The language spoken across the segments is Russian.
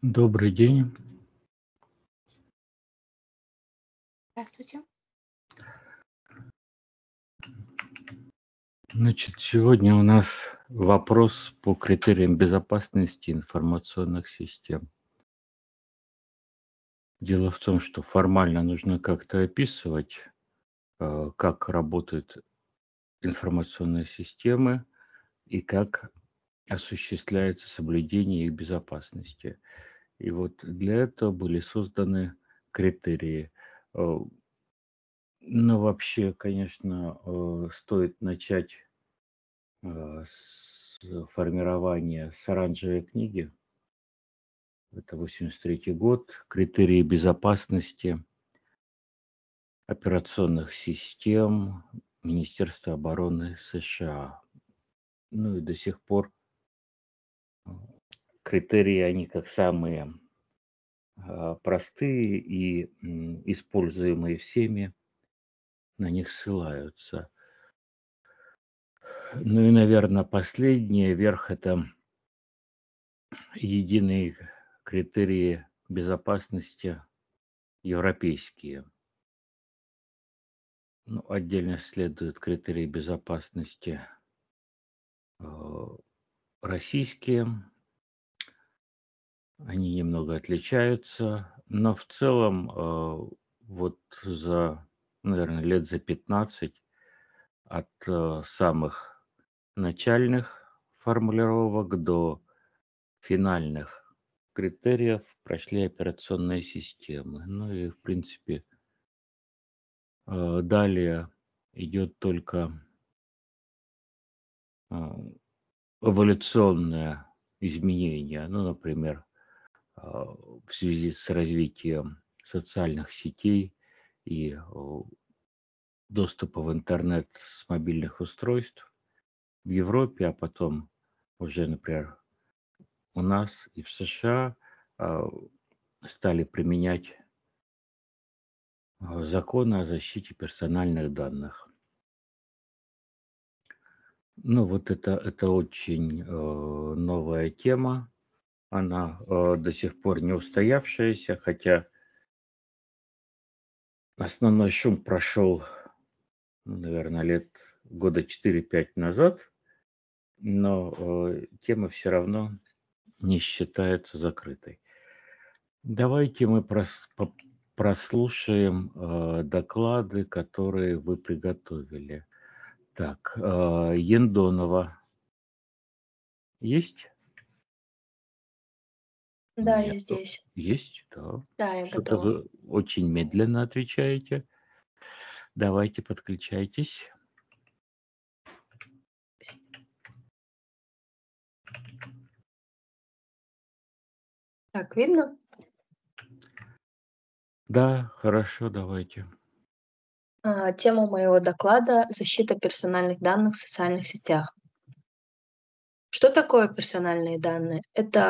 Добрый день. Здравствуйте. Значит, сегодня у нас вопрос по критериям безопасности информационных систем. Дело в том, что формально нужно как-то описывать, как работают информационные системы и как осуществляется соблюдение их безопасности. И вот для этого были созданы критерии. Э, Ну, вообще, конечно, стоит начать с формирования с оранжевой книги. Это 83 год. Критерии безопасности операционных систем Министерства обороны США. Ну и до сих пор критерии, они как самые простые и используемые всеми, на них ссылаются. Ну и, наверное, последний верх – это единые критерии безопасности европейские. Ну, отдельно следуют критерии безопасности российские. Они немного отличаются, но в целом вот за, наверное, лет за 15 от самых начальных формулировок до финальных критериев прошли операционные системы. Ну и, в принципе, далее идет только эволюционное изменение. Ну, например, в связи с развитием социальных сетей и доступа в интернет с мобильных устройств в Европе, а потом уже, например, у нас и в США стали применять законы о защите персональных данных. Ну, вот это очень новая тема. Она до сих пор не устоявшаяся, хотя основной шум прошел, наверное, лет года 4-5 назад, но тема все равно не считается закрытой. Давайте мы прослушаем доклады, которые вы приготовили. Так, Яндонова есть? Да, я Нет. здесь. Есть, да. Да, я Что-то готова. вы очень медленно отвечаете. Давайте, подключайтесь. Так, видно? Да, хорошо, давайте. Тема моего доклада – защита персональных данных в социальных сетях. Что такое персональные данные?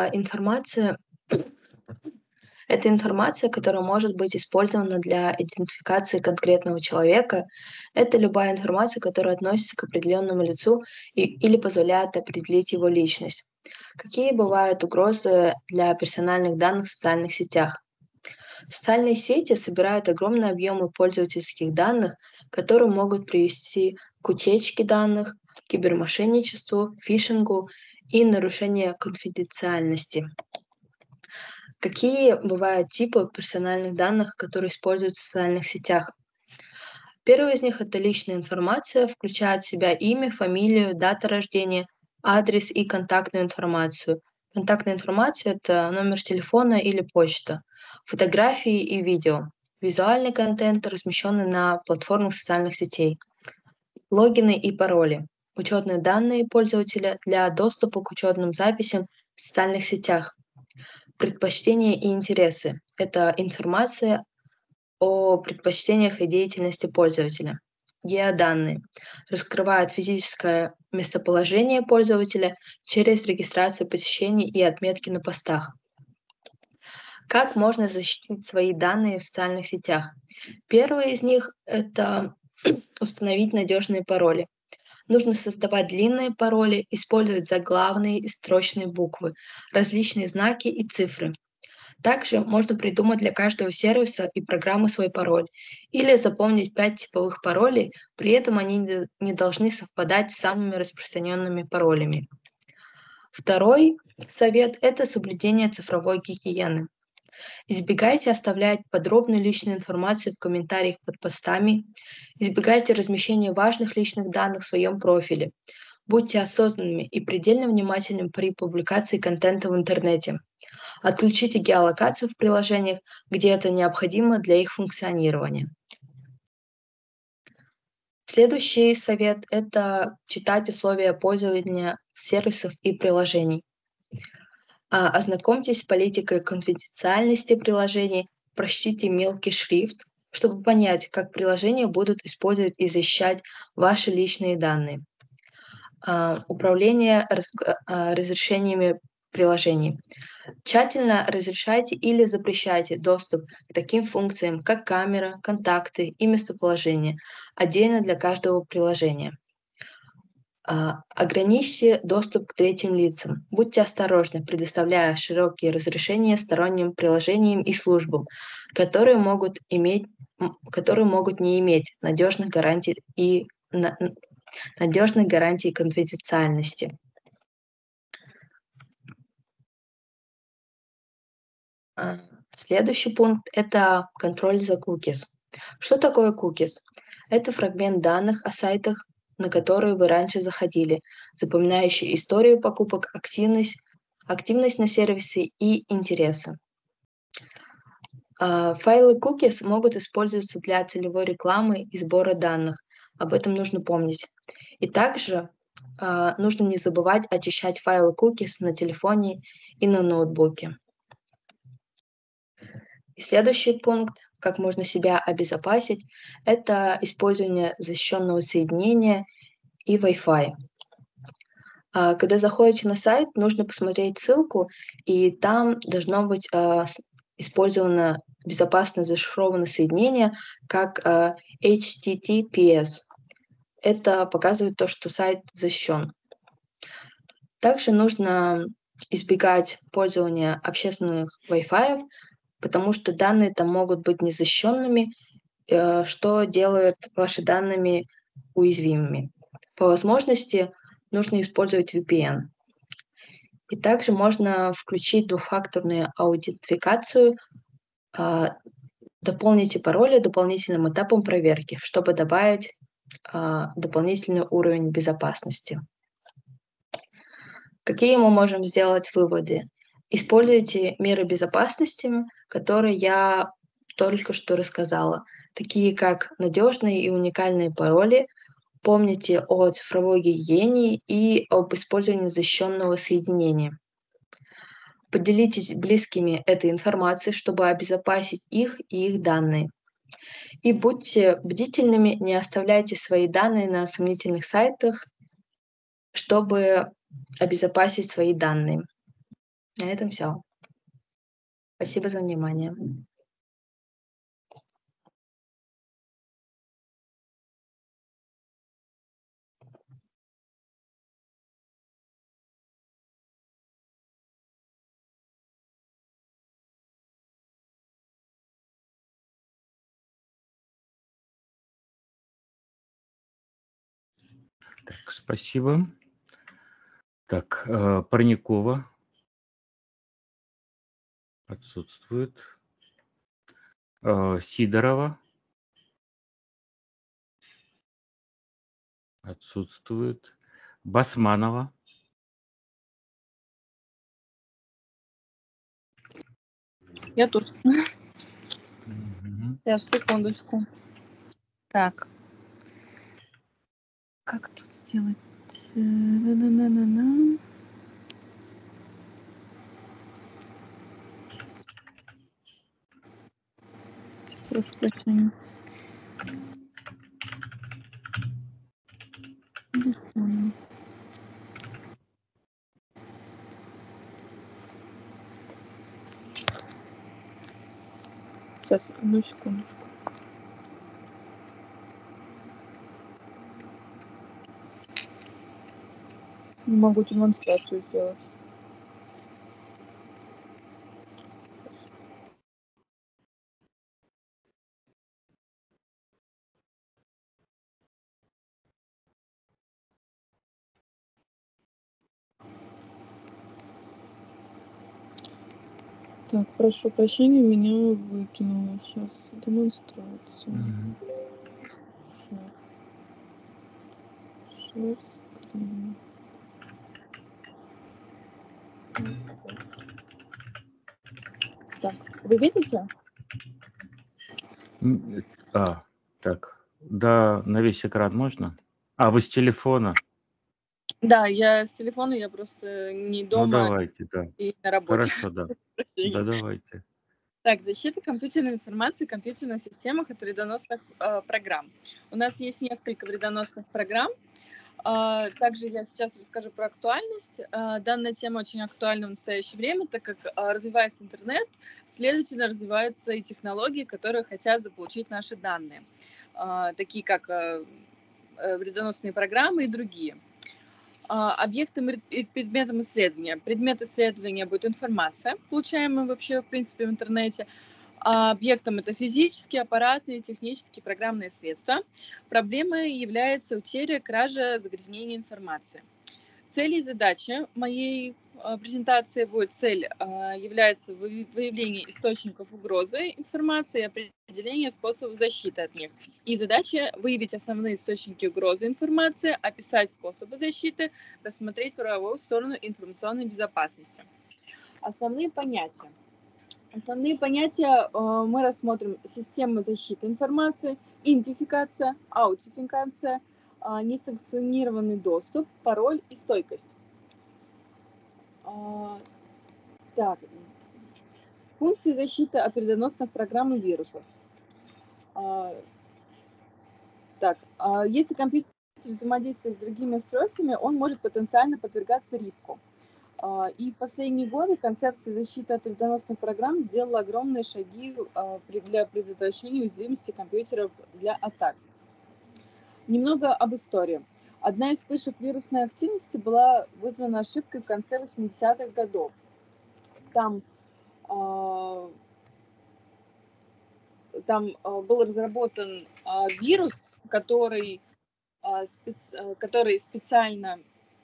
Это информация, которая может быть использована для идентификации конкретного человека. Это любая информация, которая относится к определенному лицу или позволяет определить его личность. Какие бывают угрозы для персональных данных в социальных сетях? Социальные сети собирают огромные объемы пользовательских данных, которые могут привести к утечке данных, кибермошенничеству, фишингу и нарушению конфиденциальности. Какие бывают типы персональных данных, которые используют в социальных сетях? Первый из них – это личная информация, включает в себя имя, фамилию, дата рождения, адрес и контактную информацию. Контактная информация – это номер телефона или почта, фотографии и видео, визуальный контент, размещенный на платформах социальных сетей, логины и пароли, учетные данные пользователя для доступа к учетным записям в социальных сетях, предпочтения и интересы – это информация о предпочтениях и деятельности пользователя. Геоданные раскрывают физическое местоположение пользователя через регистрацию посещений и отметки на постах. Как можно защитить свои данные в социальных сетях? Первый из них – это установить надежные пароли. Нужно создавать длинные пароли, использовать заглавные и строчные буквы, различные знаки и цифры. Также можно придумать для каждого сервиса и программы свой пароль или запомнить 5 типовых паролей, при этом они не должны совпадать с самыми распространенными паролями. Второй совет – это соблюдение цифровой гигиены. Избегайте оставлять подробную личную информацию в комментариях под постами, избегайте размещения важных личных данных в своем профиле, будьте осознанными и предельно внимательными при публикации контента в интернете. Отключите геолокацию в приложениях, где это необходимо для их функционирования. Следующий совет – это читать условия пользования сервисов и приложений. Ознакомьтесь с политикой конфиденциальности приложений, прочтите мелкий шрифт, чтобы понять, как приложения будут использовать и защищать ваши личные данные. Управление разрешениями приложений. Тщательно разрешайте или запрещайте доступ к таким функциям, как камера, контакты и местоположение, отдельно для каждого приложения. Ограничьте доступ к третьим лицам. Будьте осторожны, предоставляя широкие разрешения сторонним приложениям и службам, которые могут не иметь надежных гарантий конфиденциальности. Следующий пункт – это контроль за cookies. Что такое cookies? Это фрагмент данных о сайтах, на которые вы раньше заходили, запоминающий историю покупок, активность на сервисе и интересы. Файлы cookies могут использоваться для целевой рекламы и сбора данных. Об этом нужно помнить. И также нужно не забывать очищать файлы cookies на телефоне и на ноутбуке. И следующий пункт, как можно себя обезопасить, это использование защищенного соединения и Wi-Fi. Когда заходите на сайт, нужно посмотреть ссылку, и там должно быть использовано безопасно зашифрованное соединение, как HTTPS. Это показывает то, что сайт защищен. Также нужно избегать пользования общественных Wi-Fi, потому что данные там могут быть незащищенными, что делает ваши данные уязвимыми. По возможности нужно использовать VPN. И также можно включить двухфакторную аутентификацию, дополните пароли дополнительным этапом проверки, чтобы добавить дополнительный уровень безопасности. Какие мы можем сделать выводы? Используйте меры безопасности, которые я только что рассказала, такие как надежные и уникальные пароли. Помните о цифровой гигиене и об использовании защищенного соединения. Поделитесь с близкими этой информацией, чтобы обезопасить их и их данные. И будьте бдительными, не оставляйте свои данные на сомнительных сайтах, чтобы обезопасить свои данные. На этом все. Спасибо за внимание. Так, спасибо. Так, Парникова отсутствует. Сидорова отсутствует. Басманова. Я тут. Мгм. Сейчас, секундочку. Так. Как тут сделать? На-на-на-на-на. Прошу прощения. Не понял. Сейчас, одну секундочку. Не могу демонстрацию сделать. Так, прошу прощения, меня выкинуло. Сейчас демонстрацию. Мгм. Share screen. Так, вы видите? Так. Да, на весь экран можно? Вы с телефона? Да, я с телефона, я просто не Ну, дома давайте, да. и на работе. Хорошо, да. Прощения. Да, давайте. Так, защита компьютерной информации в компьютерных системах от вредоносных программ. У нас есть несколько вредоносных программ. Также я сейчас расскажу про актуальность. Данная тема очень актуальна в настоящее время, так как развивается интернет, следовательно, развиваются и технологии, которые хотят заполучить наши данные, такие как вредоносные программы и другие. Объектом и предметом исследования. Предмет исследования будет информация, получаемая вообще, в принципе, в интернете. Объектом это физические, аппаратные, технические, программные средства. Проблемой является утеря, кража, загрязнение информации. Цели и задачи моей презентации будет является выявление источников угрозы информации и определение способов защиты от них. И задача выявить основные источники угрозы информации, описать способы защиты, рассмотреть правовую сторону информационной безопасности. Основные понятия. Мы рассмотрим: система защиты информации, идентификация, аутентификация, несанкционированный доступ, пароль и стойкость. Так, функции защиты от вредоносных программ и вирусов. Если компьютер взаимодействует с другими устройствами, он может потенциально подвергаться риску. И в последние годы концепция защиты от вредоносных программ сделала огромные шаги для предотвращения уязвимости компьютеров для атак. Немного об истории. Одна из вспышек вирусной активности была вызвана ошибкой в конце 80-х годов. Там был разработан вирус, который специально...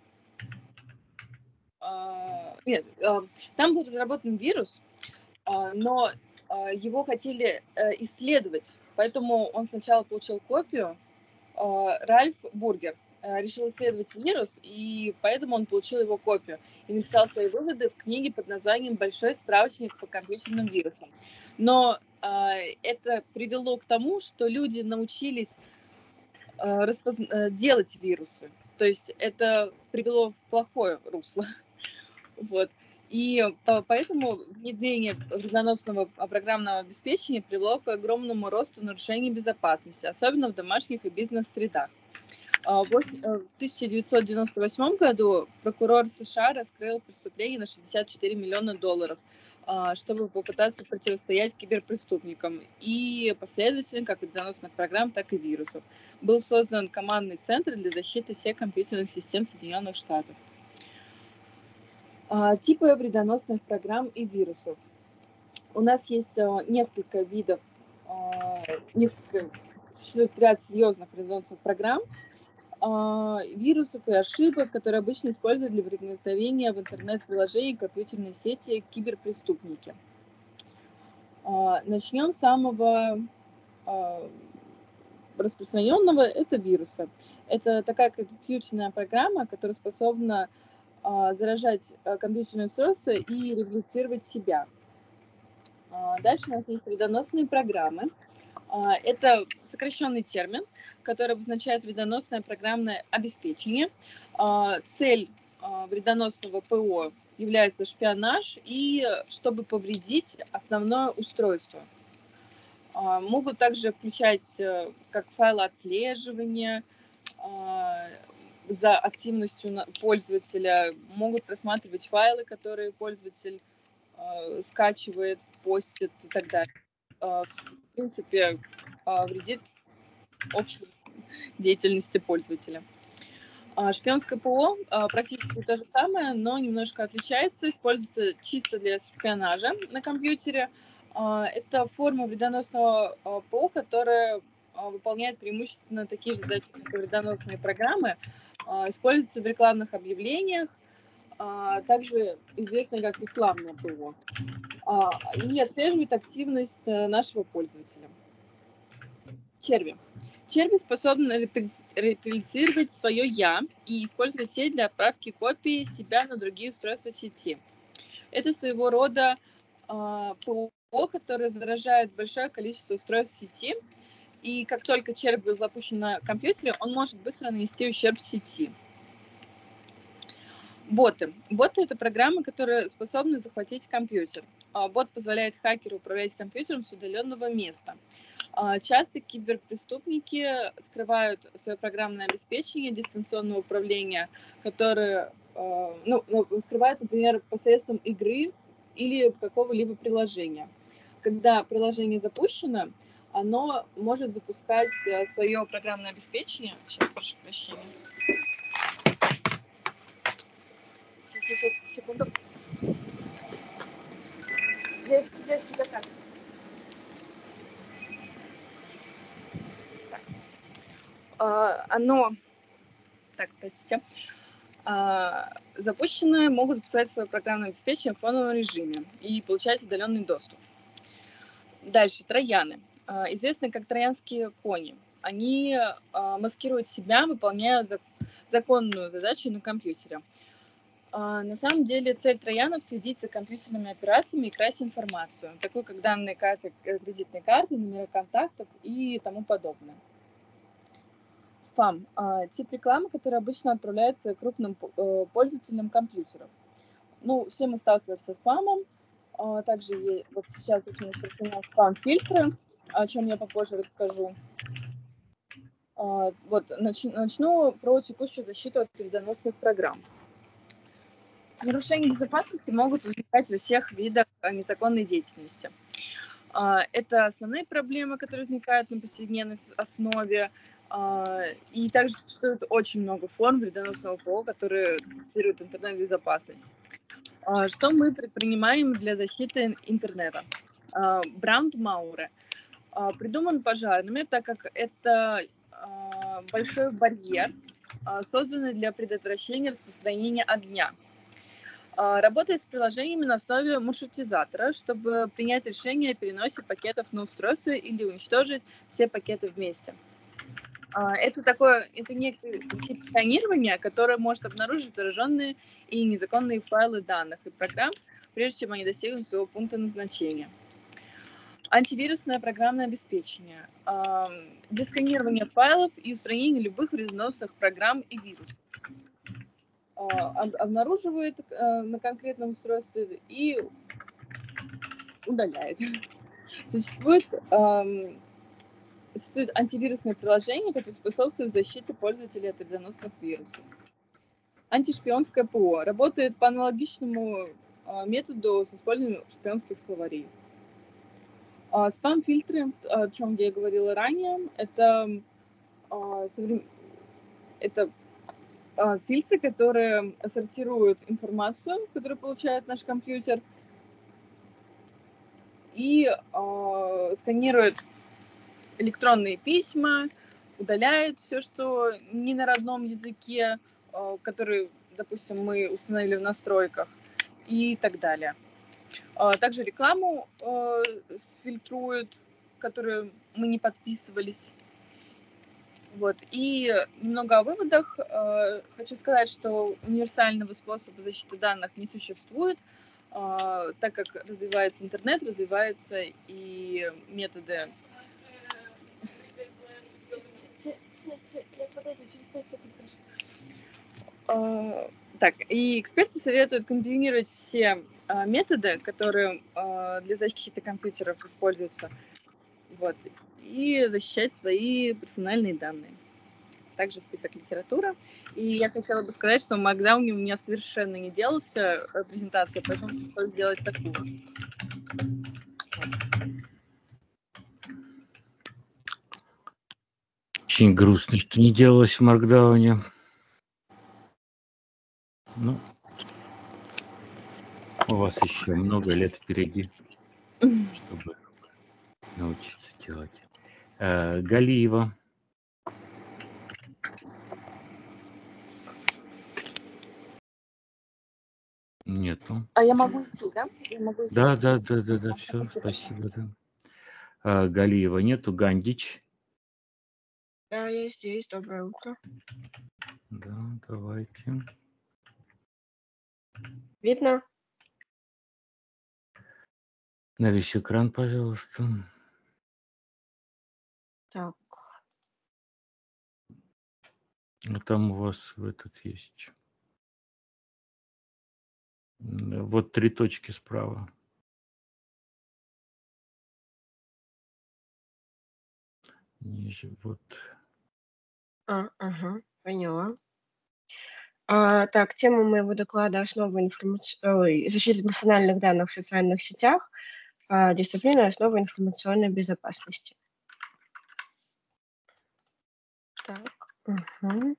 Там был разработан вирус, но его хотели исследовать, поэтому он сначала получил копию. Ральф Бургер решил исследовать вирус, и поэтому он получил его копию и написал свои выводы в книге под названием «Большой справочник по компьютерным вирусам». Но это привело к тому, что люди научились делать вирусы. То есть это привело в плохое русло. Вот. И поэтому внедрение вредоносного программного обеспечения привело к огромному росту нарушений безопасности, особенно в домашних и бизнес-средах. В 1998 году прокурор США раскрыл преступление на $64 миллиона, чтобы попытаться противостоять киберпреступникам и последовательно как вредоносных программ, так и вирусов. Был создан командный центр для защиты всех компьютерных систем Соединенных Штатов. Типы вредоносных программ и вирусов. У нас есть несколько видов, существует ряд серьезных вредоносных программ, вирусов и ошибок, которые обычно используют для проникновения в интернет-приложения и компьютерные сети киберпреступники. Начнем с самого распространенного, это вирусы. Это такая компьютерная программа, которая способна заражать компьютерное устройство и реплицировать себя. Дальше у нас есть вредоносные программы. Это сокращенный термин, который обозначает вредоносное программное обеспечение. Цель вредоносного ПО является шпионаж и чтобы повредить основное устройство. Могут также включать как файлы отслеживания за активностью пользователя, могут просматривать файлы, которые пользователь скачивает, постит и так далее. В принципе, вредит общей деятельности пользователя. Шпионское ПО практически то же самое, но немножко отличается. Используется чисто для шпионажа на компьютере. Это форма вредоносного ПО, которая выполняет преимущественно такие же задачи, как и вредоносные программы. Используется в рекламных объявлениях, также известное как рекламное ПО, и отслеживает активность нашего пользователя. Черви. Черви способны реплицировать свое «я» и использовать сеть для отправки копии себя на другие устройства сети. Это своего рода ПО, которое заражает большое количество устройств сети, и как только червь был запущен на компьютере, он может быстро нанести ущерб сети. Боты. Боты — это программы, которые способны захватить компьютер. Бот позволяет хакеру управлять компьютером с удаленного места. Часто киберпреступники скрывают свое программное обеспечение дистанционного управления, которое скрывают, например, посредством игры или какого-либо приложения. Когда приложение запущено, оно может запускать свое программное обеспечение. Сейчас, прошу прощения. Сейчас, секунду. Детский заказ. Простите. Запущенные могут запускать свое программное обеспечение в фоновом режиме и получать удаленный доступ. Дальше, трояны. Известны как троянские кони. Они маскируют себя, выполняя законную задачу на компьютере. На самом деле цель троянов — следить за компьютерными операциями и красть информацию, такую как данные карты, кредитной карты, номера контактов и тому подобное. Спам. Тип рекламы, который обычно отправляется крупным пользователям компьютеров. Ну, все мы сталкиваемся со спамом. Также вот сейчас очень распространены спам-фильтры, о чем я попозже расскажу. Начну про текущую защиту от вредоносных программ. Нарушения безопасности могут возникать во всех видах незаконной деятельности. Это основные проблемы, которые возникают на повседневной основе. И также существует очень много форм вредоносного ПО, которые тестируют интернет-безопасность. Что мы предпринимаем для защиты интернета? Бранд Мауре придуман пожарными, так как это большой барьер, созданный для предотвращения распространения огня. Работает с приложениями на основе маршрутизатора, чтобы принять решение о переносе пакетов на устройство или уничтожить все пакеты вместе. Это некий тип сканирования, которое может обнаружить зараженные и незаконные файлы данных и программ, прежде чем они достигнут своего пункта назначения. Антивирусное программное обеспечение для сканирования файлов и устранения любых вредоносных программ и вирусов. Обнаруживает на конкретном устройстве и удаляет. Существует антивирусное приложение, которое способствует защите пользователей от вредоносных вирусов. Антишпионское ПО работает по аналогичному методу с использованием шпионских словарей. Спам-фильтры, о чем я говорила ранее, это фильтры, которые сортируют информацию, которую получает наш компьютер, и сканируют электронные письма, удаляет все, что не на родном языке, который, допустим, мы установили в настройках, и так далее. Также рекламу фильтруют, которую мы не подписывались. Вот. И немного о выводах. Хочу сказать, что универсального способа защиты данных не существует, так как развивается интернет, развиваются и методы. И эксперты советуют комбинировать все методы, которые для защиты компьютеров используются, вот, и защищать свои персональные данные. Также список литературы. И я хотела бы сказать, что в Markdown у меня совершенно не делался презентация, поэтому пришлось сделать такую. Очень грустно, что не делалось в Маркдауне. Ну, у вас еще много лет впереди, чтобы научиться делать. Галиева. Нету. А я могу идти, да? Я могу идти. Да, все, Спасибо. спасибо, да. Галиева нету, Гандич. Да, я здесь. Доброе утро. Да, давайте. Видно? На весь экран, пожалуйста. Так. А там у вас этот есть. Вот 3 точки справа. Ниже, вот. Ага, поняла. Так, тема моего доклада «Основы защиты персональных данных в социальных сетях», дисциплина «Основы информационной безопасности». Так, угу.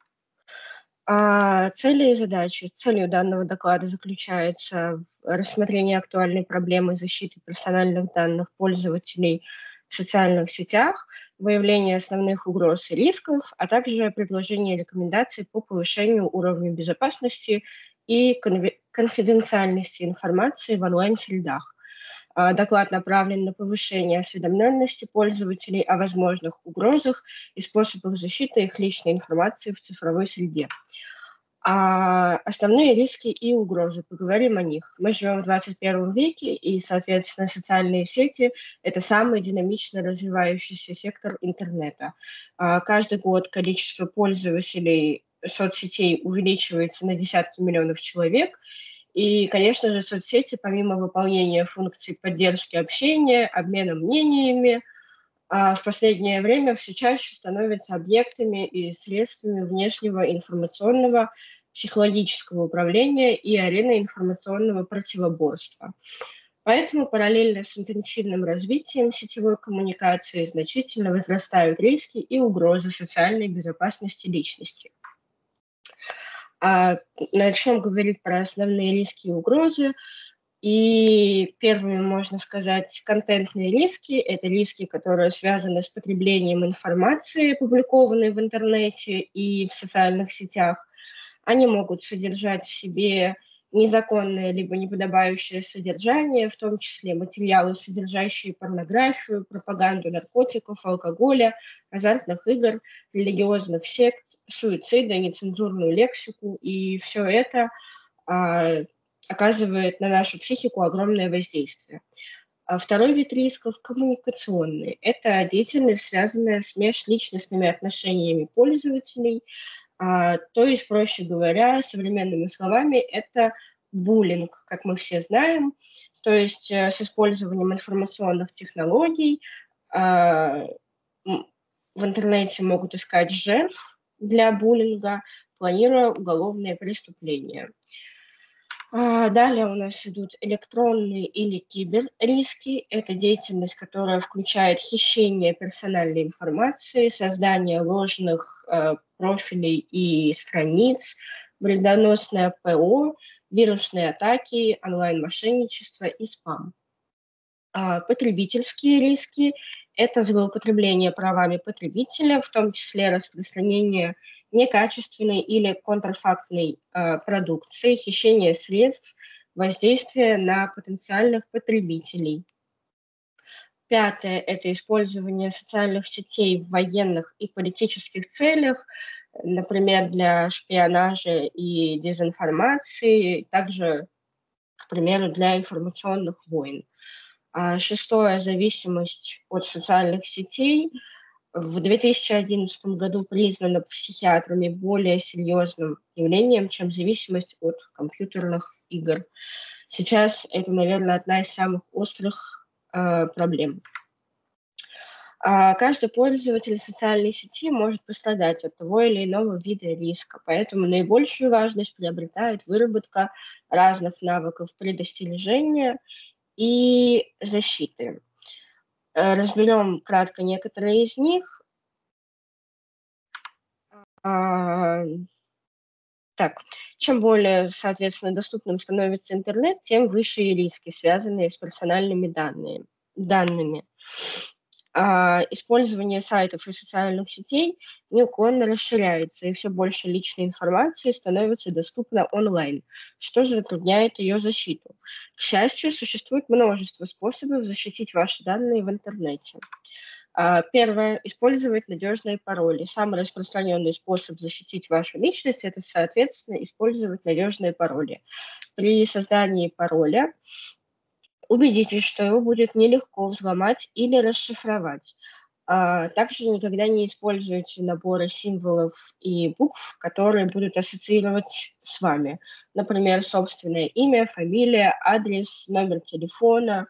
Цели и задачи. Целью данного доклада заключается в рассмотрении актуальной проблемы защиты персональных данных пользователей в социальных сетях, выявление основных угроз и рисков, а также предложение рекомендаций по повышению уровня безопасности и конфиденциальности информации в онлайн-средах. Доклад направлен на повышение осведомленности пользователей о возможных угрозах и способах защиты их личной информации в цифровой среде. Основные риски и угрозы. Поговорим о них. Мы живем в 21 веке, и, соответственно, социальные сети – это самый динамично развивающийся сектор интернета. Каждый год количество пользователей соцсетей увеличивается на десятки миллионов человек. И, конечно же, соцсети, помимо выполнения функций поддержки общения, обмена мнениями, в последнее время все чаще становятся объектами и средствами внешнего информационного психологического управления и ареной информационного противоборства. Поэтому параллельно с интенсивным развитием сетевой коммуникации значительно возрастают риски и угрозы социальной безопасности личности. Начнем говорить про основные риски и угрозы. И первыми, можно сказать, контентные риски. Это риски, которые связаны с потреблением информации, опубликованной в интернете и в социальных сетях. Они могут содержать в себе незаконное либо неподобающее содержание, в том числе материалы, содержащие порнографию, пропаганду наркотиков, алкоголя, азартных игр, религиозных сект, суицида, нецензурную лексику. И все это оказывает на нашу психику огромное воздействие. Второй вид рисков – коммуникационный. Это деятельность, связанная с межличностными отношениями пользователей. То есть, проще говоря, современными словами, это буллинг, как мы все знаем. То есть с использованием информационных технологий в интернете могут искать жертв для буллинга, планируя уголовные преступления. Далее у нас идут электронные или киберриски. Это деятельность, которая включает хищение персональной информации, создание ложных профилей и страниц, вредоносное ПО, вирусные атаки, онлайн-мошенничество и спам. Потребительские риски – это злоупотребление правами потребителя, в том числе распространение некачественной или контрафактной продукции, хищение средств, воздействие на потенциальных потребителей. Пятое – это использование социальных сетей в военных и политических целях, например, для шпионажа и дезинформации, также, к примеру, для информационных войн. Шестое – зависимость от социальных сетей. В 2011 году признано психиатрами более серьезным явлением, чем зависимость от компьютерных игр. Сейчас это, наверное, одна из самых острых проблем. Каждый пользователь социальной сети может пострадать от того или иного вида риска, поэтому наибольшую важность приобретает выработка разных навыков предостережения и защиты. Разберем кратко некоторые из них. Так, чем более, соответственно, доступным становится интернет, тем выше и риски, связанные с персональными данными. использование сайтов и социальных сетей неуклонно расширяется, и все больше личной информации становится доступно онлайн, что затрудняет ее защиту. К счастью, существует множество способов защитить ваши данные в интернете. Первое. Использовать надежные пароли. Самый распространенный способ защитить вашу личность – это, соответственно, использовать надежные пароли. При создании пароля убедитесь, что его будет нелегко взломать или расшифровать. Также никогда не используйте наборы символов и букв, которые будут ассоциировать с вами. Например, собственное имя, фамилия, адрес, номер телефона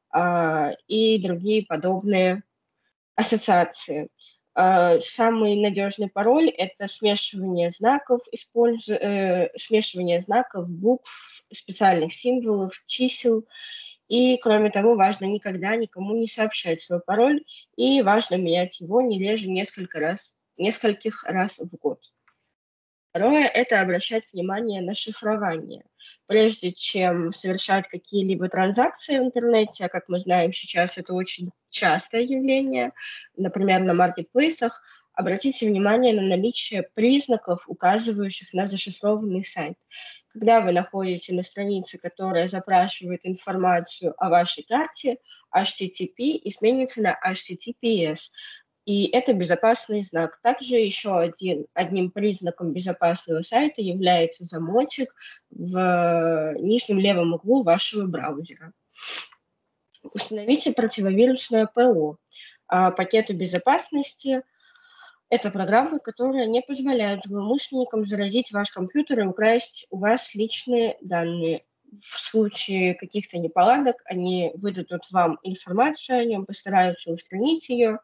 и другие подобные ассоциации. Самый надежный пароль – это смешивание знаков, смешивание знаков, букв, специальных символов, чисел. И, кроме того, важно никогда никому не сообщать свой пароль, и важно менять его не реже нескольких раз в год. Второе – это обращать внимание на шифрование. Прежде чем совершать какие-либо транзакции в интернете, а как мы знаем сейчас, это очень частое явление, например, на маркетплейсах, обратите внимание на наличие признаков, указывающих на зашифрованный сайт. Когда вы находите на странице, которая запрашивает информацию о вашей карте, HTTP изменится на HTTPS. И это безопасный знак. Также еще одним признаком безопасного сайта является замочек в нижнем левом углу вашего браузера. Установите противовирусное ПО. Пакеты безопасности – это программы, которые не позволяют злоумышленникам заразить ваш компьютер и украсть у вас личные данные. В случае каких-то неполадок они выдадут вам информацию о нем, постараются устранить ее,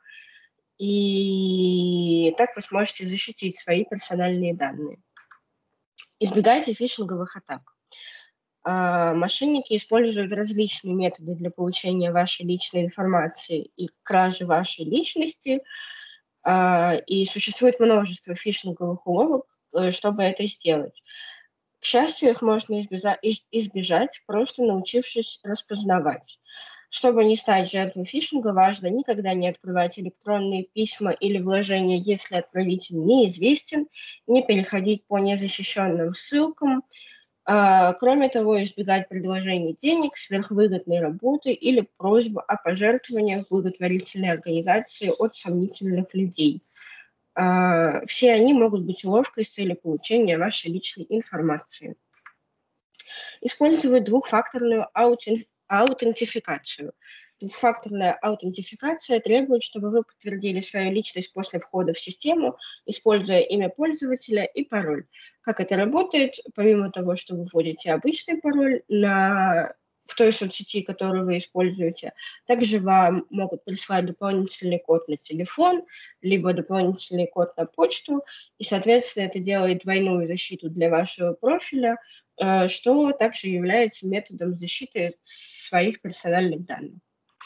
и так вы сможете защитить свои персональные данные. Избегайте фишинговых атак. Мошенники используют различные методы для получения вашей личной информации и кражи вашей личности, и существует множество фишинговых уловок, чтобы это сделать. К счастью, их можно избежать, просто научившись распознавать. Чтобы не стать жертвой фишинга, важно никогда не открывать электронные письма или вложения, если отправитель неизвестен, не переходить по незащищенным ссылкам. Кроме того, избегать предложений денег, сверхвыгодной работы или просьб о пожертвованиях благотворительной организации от сомнительных людей. Все они могут быть уловкой с целью получения вашей личной информации. Использовать двухфакторную аутентификацию. Двухфакторная аутентификация требует, чтобы вы подтвердили свою личность после входа в систему, используя имя пользователя и пароль. Как это работает? Помимо того, что вы вводите обычный пароль в той соцсети, которую вы используете, также вам могут прислать дополнительный код на телефон, либо дополнительный код на почту, и, соответственно, это делает двойную защиту для вашего профиля, что также является методом защиты своих персональных данных.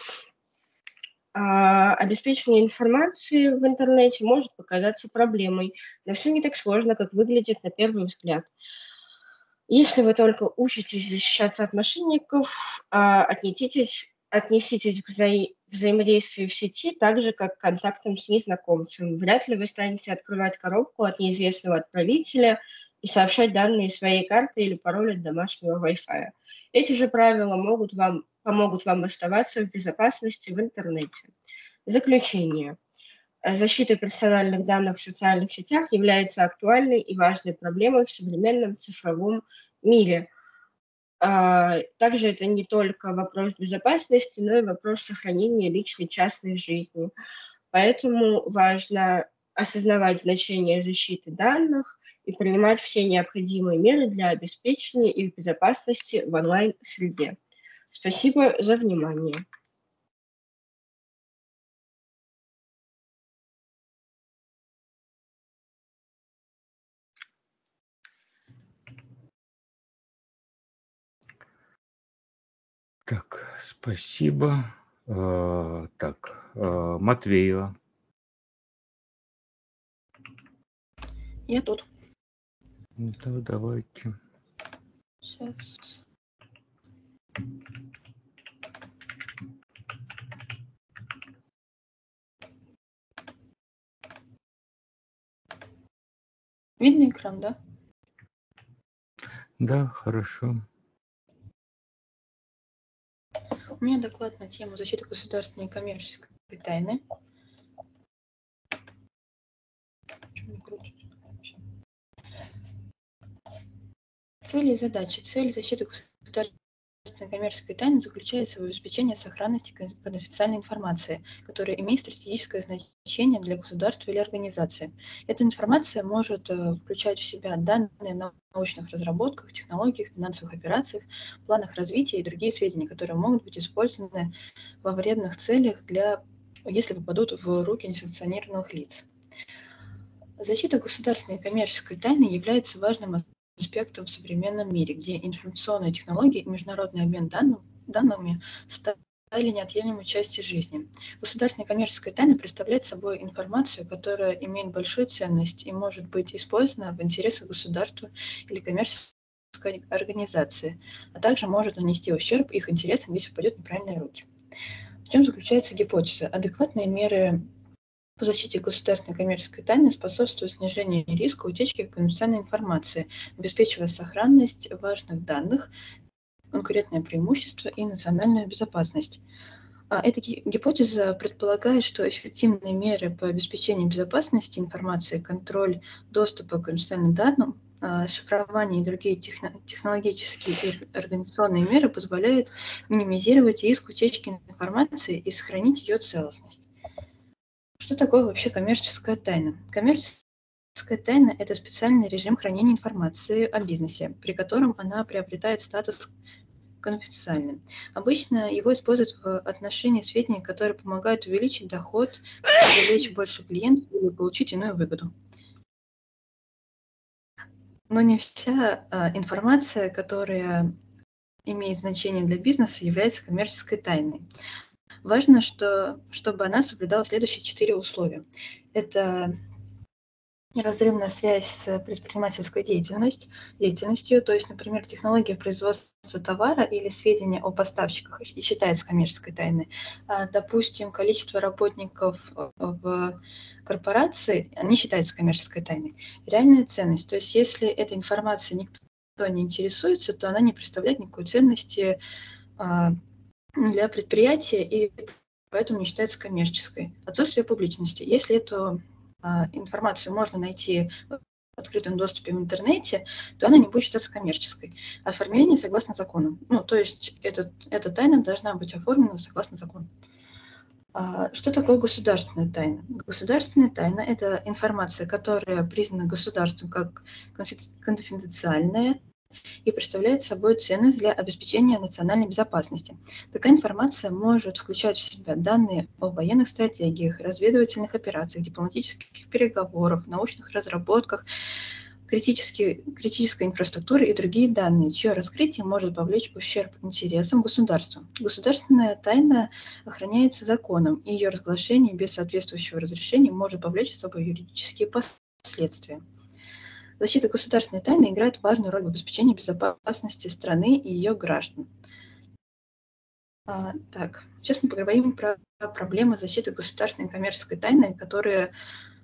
Обеспечение информации в интернете может показаться проблемой, но все не так сложно, как выглядит на первый взгляд. Если вы только учитесь защищаться от мошенников, отнеситесь к взаимодействию в сети так же, как к контактам с незнакомцем. Вряд ли вы станете открывать коробку от неизвестного отправителя и сообщать данные своей карты или пароль от домашнего Wi-Fi. Эти же правила помогут вам оставаться в безопасности в интернете. Заключение. Защита персональных данных в социальных сетях является актуальной и важной проблемой в современном цифровом мире. Также это не только вопрос безопасности, но и вопрос сохранения личной частной жизни. Поэтому важно осознавать значение защиты данных и принимать все необходимые меры для обеспечения их безопасности в онлайн-среде. Спасибо за внимание. Так, спасибо. Матвеева. Я тут. Да, давайте. Сейчас. Видно экран, да? Да, хорошо. У меня доклад на тему защиты государственной и коммерческой тайны. Почему не крутится вообще? Цели и задачи. Цель защиты государственной коммерческой тайны заключается в обеспечении сохранности конфиденциальной информации, которая имеет стратегическое значение для государства или организации. Эта информация может включать в себя данные о научных разработках, технологиях, финансовых операциях, планах развития и другие сведения, которые могут быть использованы во вредных целях, если попадут в руки несанкционированных лиц. Защита государственной и коммерческой тайны является важным аспектом в современном мире, где информационные технологии и международный обмен данными стали неотъемлемой частью жизни. Государственная и коммерческая тайна представляет собой информацию, которая имеет большую ценность и может быть использована в интересах государства или коммерческой организации, а также может нанести ущерб их интересам, если попадет в неправильные руки. В чем заключается гипотеза? Адекватные меры по защите государственной коммерческой тайны способствует снижению риска утечки конфиденциальной информации, обеспечивая сохранность важных данных, конкурентное преимущество и национальную безопасность. Эта гипотеза предполагает, что эффективные меры по обеспечению безопасности информации, контроль доступа к конфиденциальным данным, шифрование и другие технологические и организационные меры позволяют минимизировать риск утечки информации и сохранить ее целостность. Что такое вообще коммерческая тайна? Коммерческая тайна – это специальный режим хранения информации о бизнесе, при котором она приобретает статус конфиденциальным. Обычно его используют в отношении сведений, которые помогают увеличить доход, привлечь больше клиентов или получить иную выгоду. Но не вся информация, которая имеет значение для бизнеса, является коммерческой тайной. Важно, чтобы она соблюдала следующие 4 условия. Это неразрывная связь с предпринимательской деятельностью, то есть, например, технология производства товара или сведения о поставщиках и считается коммерческой тайной. Допустим, количество работников в корпорации не считается коммерческой тайной. Реальная ценность, то есть если этой информацией никто не интересуется, то она не представляет никакой ценности для предприятия и поэтому не считается коммерческой. Отсутствие публичности. Если эту информацию можно найти в открытом доступе в интернете, то она не будет считаться коммерческой. Оформление согласно закону. То есть эта тайна должна быть оформлена согласно закону. Что такое государственная тайна? Государственная тайна – это информация, которая признана государством как конфиденциальная и представляет собой ценность для обеспечения национальной безопасности. Такая информация может включать в себя данные о военных стратегиях, разведывательных операциях, дипломатических переговорах, научных разработках, критической инфраструктуры и другие данные, чье раскрытие может повлечь ущерб интересам государства. Государственная тайна охраняется законом, и ее разглашение без соответствующего разрешения может повлечь с собой юридические последствия. Защита государственной тайны играет важную роль в обеспечении безопасности страны и ее граждан. Сейчас мы поговорим про проблемы защиты государственной и коммерческой тайны, которые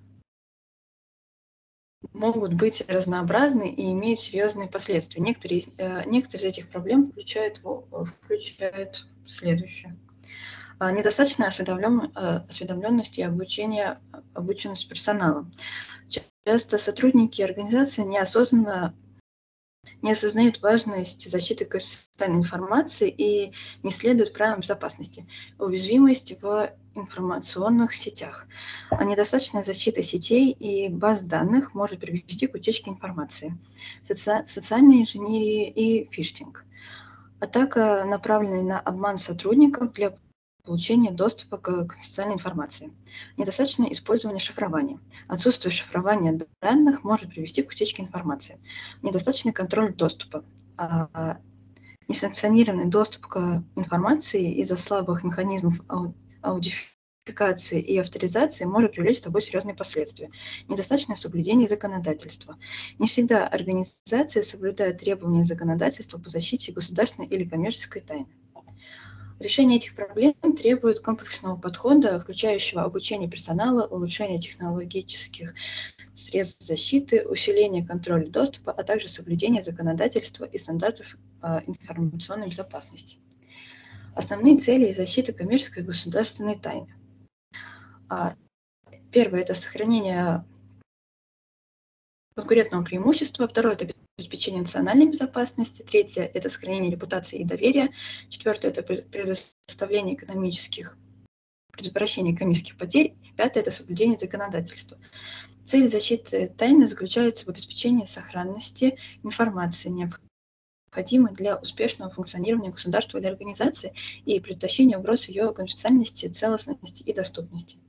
могут быть разнообразны и имеют серьезные последствия. Некоторые из этих проблем включают следующее. Недостаточная осведомленность и обученность персонала. Часто сотрудники организации неосознанно не осознают важность защиты конфиденциальной информации и не следуют правилам безопасности. Уязвимость в информационных сетях. Недостаточная защита сетей и баз данных может привести к утечке информации. Социальная инженерия и фишинг. Атака, направленная на обман сотрудников для получения доступа к конфиденциальной информации. Недостаточное использование шифрования. Отсутствие шифрования данных может привести к утечке информации. Недостаточный контроль доступа. Несанкционированный доступ к информации из-за слабых механизмов аутентификации и авторизации может привлечь с собой серьезные последствия. Недостаточное соблюдение законодательства. Не всегда организация соблюдает требования законодательства по защите государственной или коммерческой тайны. Решение этих проблем требует комплексного подхода, включающего обучение персонала, улучшение средств защиты, усиление контроля доступа, а также соблюдение законодательства и стандартов информационной безопасности. Основные цели и защиты коммерческой и государственной тайны. Первое – это сохранение конкурентного преимущества. Второе – это обеспечение национальной безопасности. Третье – это сохранение репутации и доверия. Четвертое – это предоставление предотвращение экономических потерь. Пятое – это соблюдение законодательства. Цель защиты тайны заключается в обеспечении сохранности информации, необходимой для успешного функционирования государства или организации и предотвращения угроз ее конфиденциальности, целостности и доступности.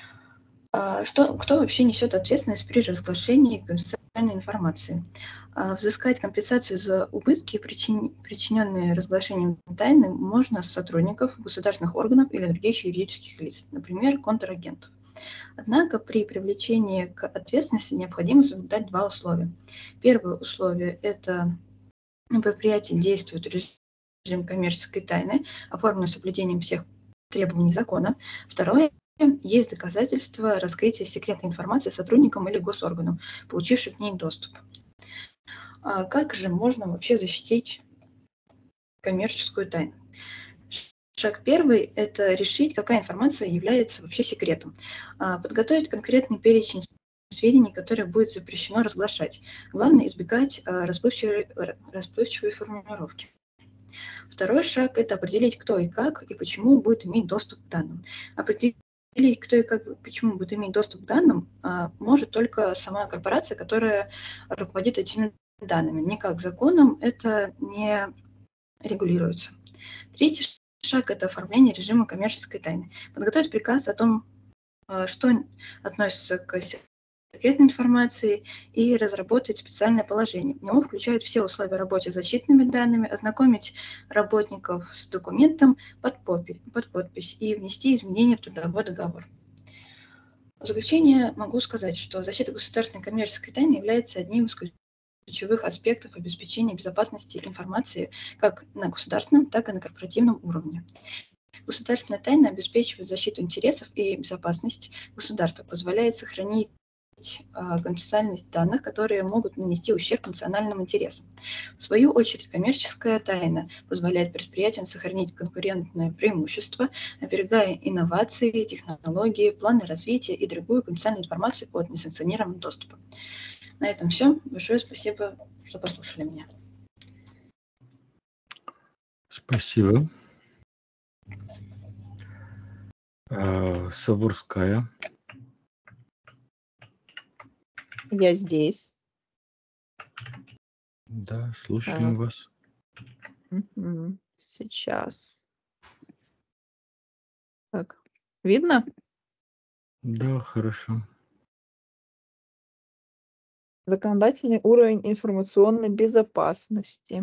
Кто вообще несет ответственность при разглашении конфиденциальной информации? Взыскать компенсацию за убытки, причиненные разглашением тайны, можно с сотрудников государственных органов или других юридических лиц, например, контрагентов. Однако при привлечении к ответственности необходимо соблюдать два условия. Первое условие – это предприятие действует в режим коммерческой тайны, оформленное соблюдением всех требований закона. Второе – есть доказательства раскрытия секретной информации сотрудникам или госорганам, получившим к ней доступ. Как же можно вообще защитить коммерческую тайну? Шаг первый – это решить, какая информация является вообще секретом. Подготовить конкретный перечень сведений, которые будет запрещено разглашать. Главное – избегать расплывчивой формулировки. Второй шаг – это определить, кто и как и почему будет иметь доступ к данным. Определить, кто и как и почему будет иметь доступ к данным, может только сама корпорация, которая руководит этими данными. Никак законом это не регулируется. Третий шаг – это оформление режима коммерческой тайны. Подготовить приказ о том, что относится к секретной информации, и разработать специальное положение. В него включают все условия работы с защитными данными, ознакомить работников с документом под подпись и внести изменения в трудовой договор. В заключение могу сказать, что защита государственной коммерческой тайны является одним из ключевых аспектов обеспечения безопасности информации как на государственном, так и на корпоративном уровне. Государственная тайна обеспечивает защиту интересов и безопасность государства, позволяет сохранить конфиденциальность данных, которые могут нанести ущерб национальным интересам. В свою очередь, коммерческая тайна позволяет предприятиям сохранить конкурентное преимущество, оберегая инновации, технологии, планы развития и другую конфиденциальную информацию от несанкционированного доступа. На этом все. Большое спасибо, что послушали меня. Спасибо. Савурская. Я здесь. Да, слушаем вас. Сейчас. Так, видно? Да, хорошо. Законодательный уровень информационной безопасности.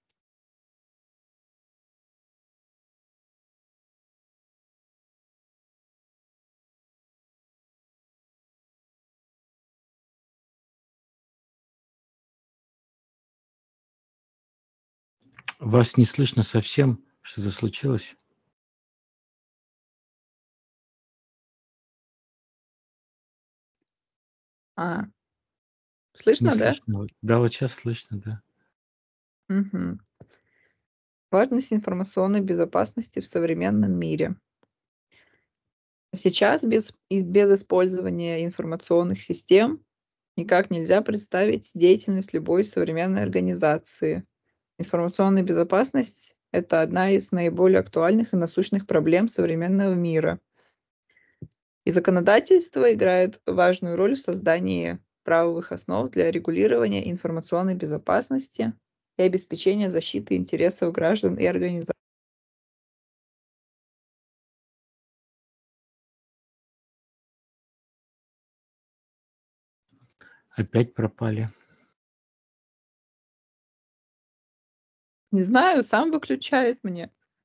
Вас не слышно совсем. Что-то случилось? Слышно, Не да? слышно. Да, вот сейчас слышно, да. Мгм. Важность информационной безопасности в современном мире. Сейчас без использования информационных систем никак нельзя представить деятельность любой современной организации. Информационная безопасность – это одна из наиболее актуальных и насущных проблем современного мира. И законодательство играет важную роль в создании правовых основ для регулирования информационной безопасности и обеспечения защиты интересов граждан и организаций. Опять пропали. Не знаю, сам выключает мне.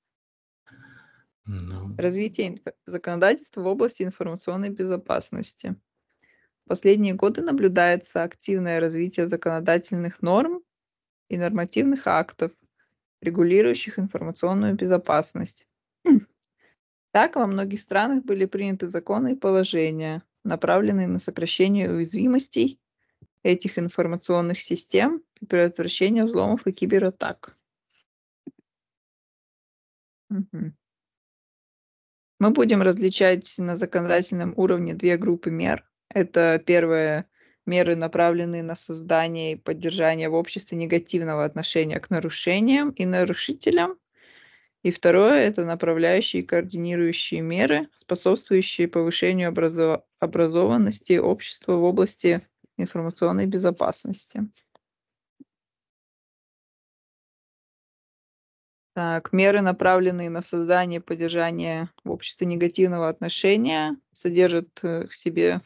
Ну, Развитие законодательства в области информационной безопасности. В последние годы наблюдается активное развитие законодательных норм и нормативных актов, регулирующих информационную безопасность. Так, во многих странах были приняты законы и положения, направленные на сокращение уязвимостей этих информационных систем и предотвращение взломов и кибератак. Мгм. Мы будем различать на законодательном уровне две группы мер. Это первое меры, направленные на создание и поддержание в обществе негативного отношения к нарушениям и нарушителям. И второе это направляющие и координирующие меры, способствующие повышению образованности общества в области информационной безопасности. Так, меры, направленные на создание и поддержание в обществе негативного отношения, содержат в себе,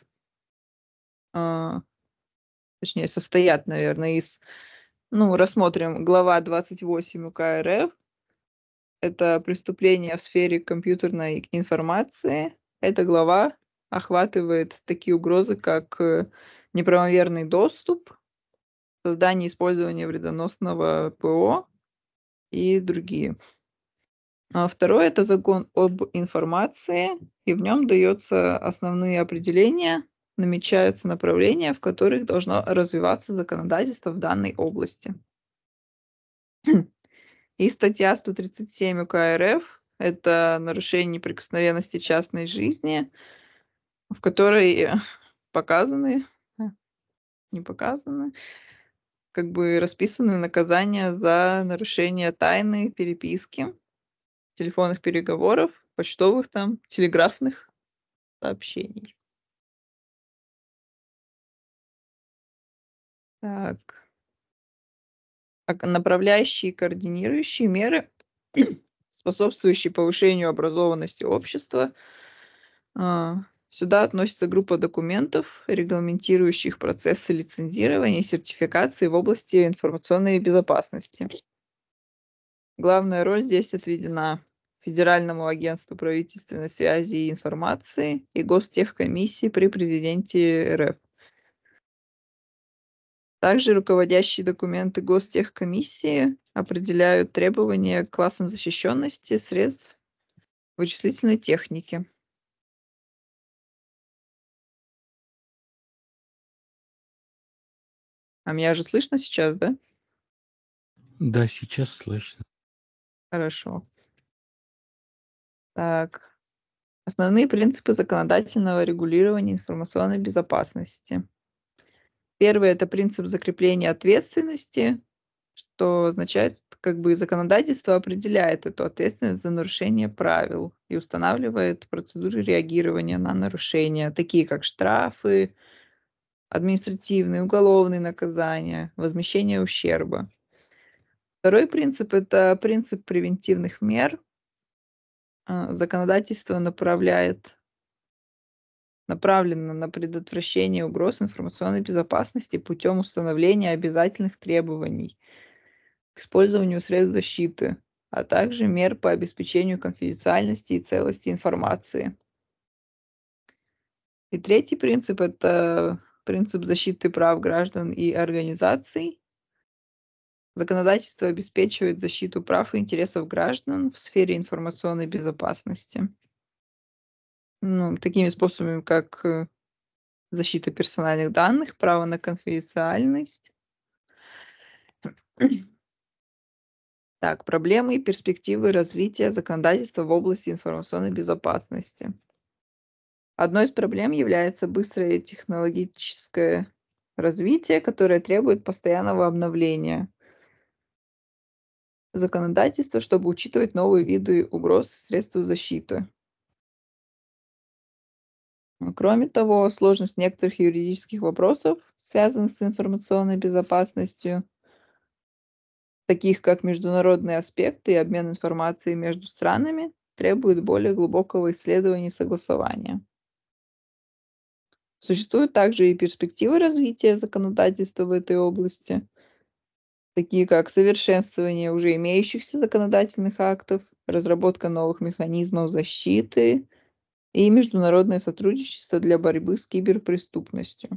точнее, состоят, наверное, из, рассмотрим глава 28 УК РФ. Это преступления в сфере компьютерной информации. Эта глава охватывает такие угрозы, как неправомерный доступ, создание и использование вредоносного ПО и другие. А второе это закон об информации, и в нем дается основные определения, намечаются направления, в которых должно развиваться законодательство в данной области. И статья 137 УК РФ это нарушение неприкосновенности частной жизни, в которой показаны, не показаны, как бы расписаны наказания за нарушение тайны переписки, телефонных переговоров, почтовых там, телеграфных сообщений. Так. Направляющие и координирующие меры, способствующие повышению образованности общества. Сюда относится группа документов, регламентирующих процессы лицензирования и сертификации в области информационной безопасности. Главная роль здесь отведена Федеральному агентству правительственной связи и информации и Гостехкомиссии при президенте РФ. Также руководящие документы Гостехкомиссии определяют требования к классам защищенности средств вычислительной техники. А меня же слышно сейчас, да? Да, сейчас слышно. Хорошо. Так. Основные принципы законодательного регулирования информационной безопасности. Первый это принцип закрепления ответственности, что означает, как бы законодательство определяет эту ответственность за нарушение правил и устанавливает процедуры реагирования на нарушения, такие как штрафы, административные, уголовные наказания, возмещение ущерба. Второй принцип это принцип превентивных мер. Законодательство направлено на предотвращение угроз информационной безопасности путем установления обязательных требований к использованию средств защиты, а также мер по обеспечению конфиденциальности и целости информации. И третий принцип это принцип защиты прав граждан и организаций. Законодательство обеспечивает защиту прав и интересов граждан в сфере информационной безопасности. Такими способами, как защита персональных данных, право на конфиденциальность. Так, проблемы и перспективы развития законодательства в области информационной безопасности. Одной из проблем является быстрое технологическое развитие, которое требует постоянного обновления законодательства, чтобы учитывать новые виды угроз и средства защиты. Кроме того, сложность некоторых юридических вопросов, связанных с информационной безопасностью, таких как международные аспекты и обмен информацией между странами, требует более глубокого исследования и согласования. Существуют также и перспективы развития законодательства в этой области, такие как совершенствование уже имеющихся законодательных актов, разработка новых механизмов защиты и международное сотрудничество для борьбы с киберпреступностью.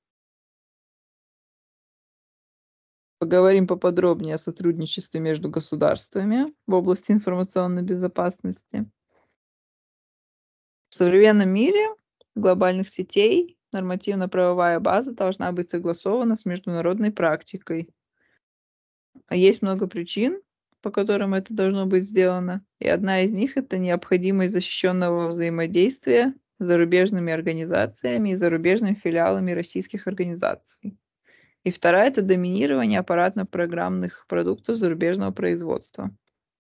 Поговорим поподробнее о сотрудничестве между государствами в области информационной безопасности. В современном мире глобальных сетей нормативно-правовая база должна быть согласована с международной практикой. А есть много причин, по которым это должно быть сделано. И одна из них — это необходимость защищенного взаимодействия с зарубежными организациями и зарубежными филиалами российских организаций. И вторая — это доминирование аппаратно-программных продуктов зарубежного производства.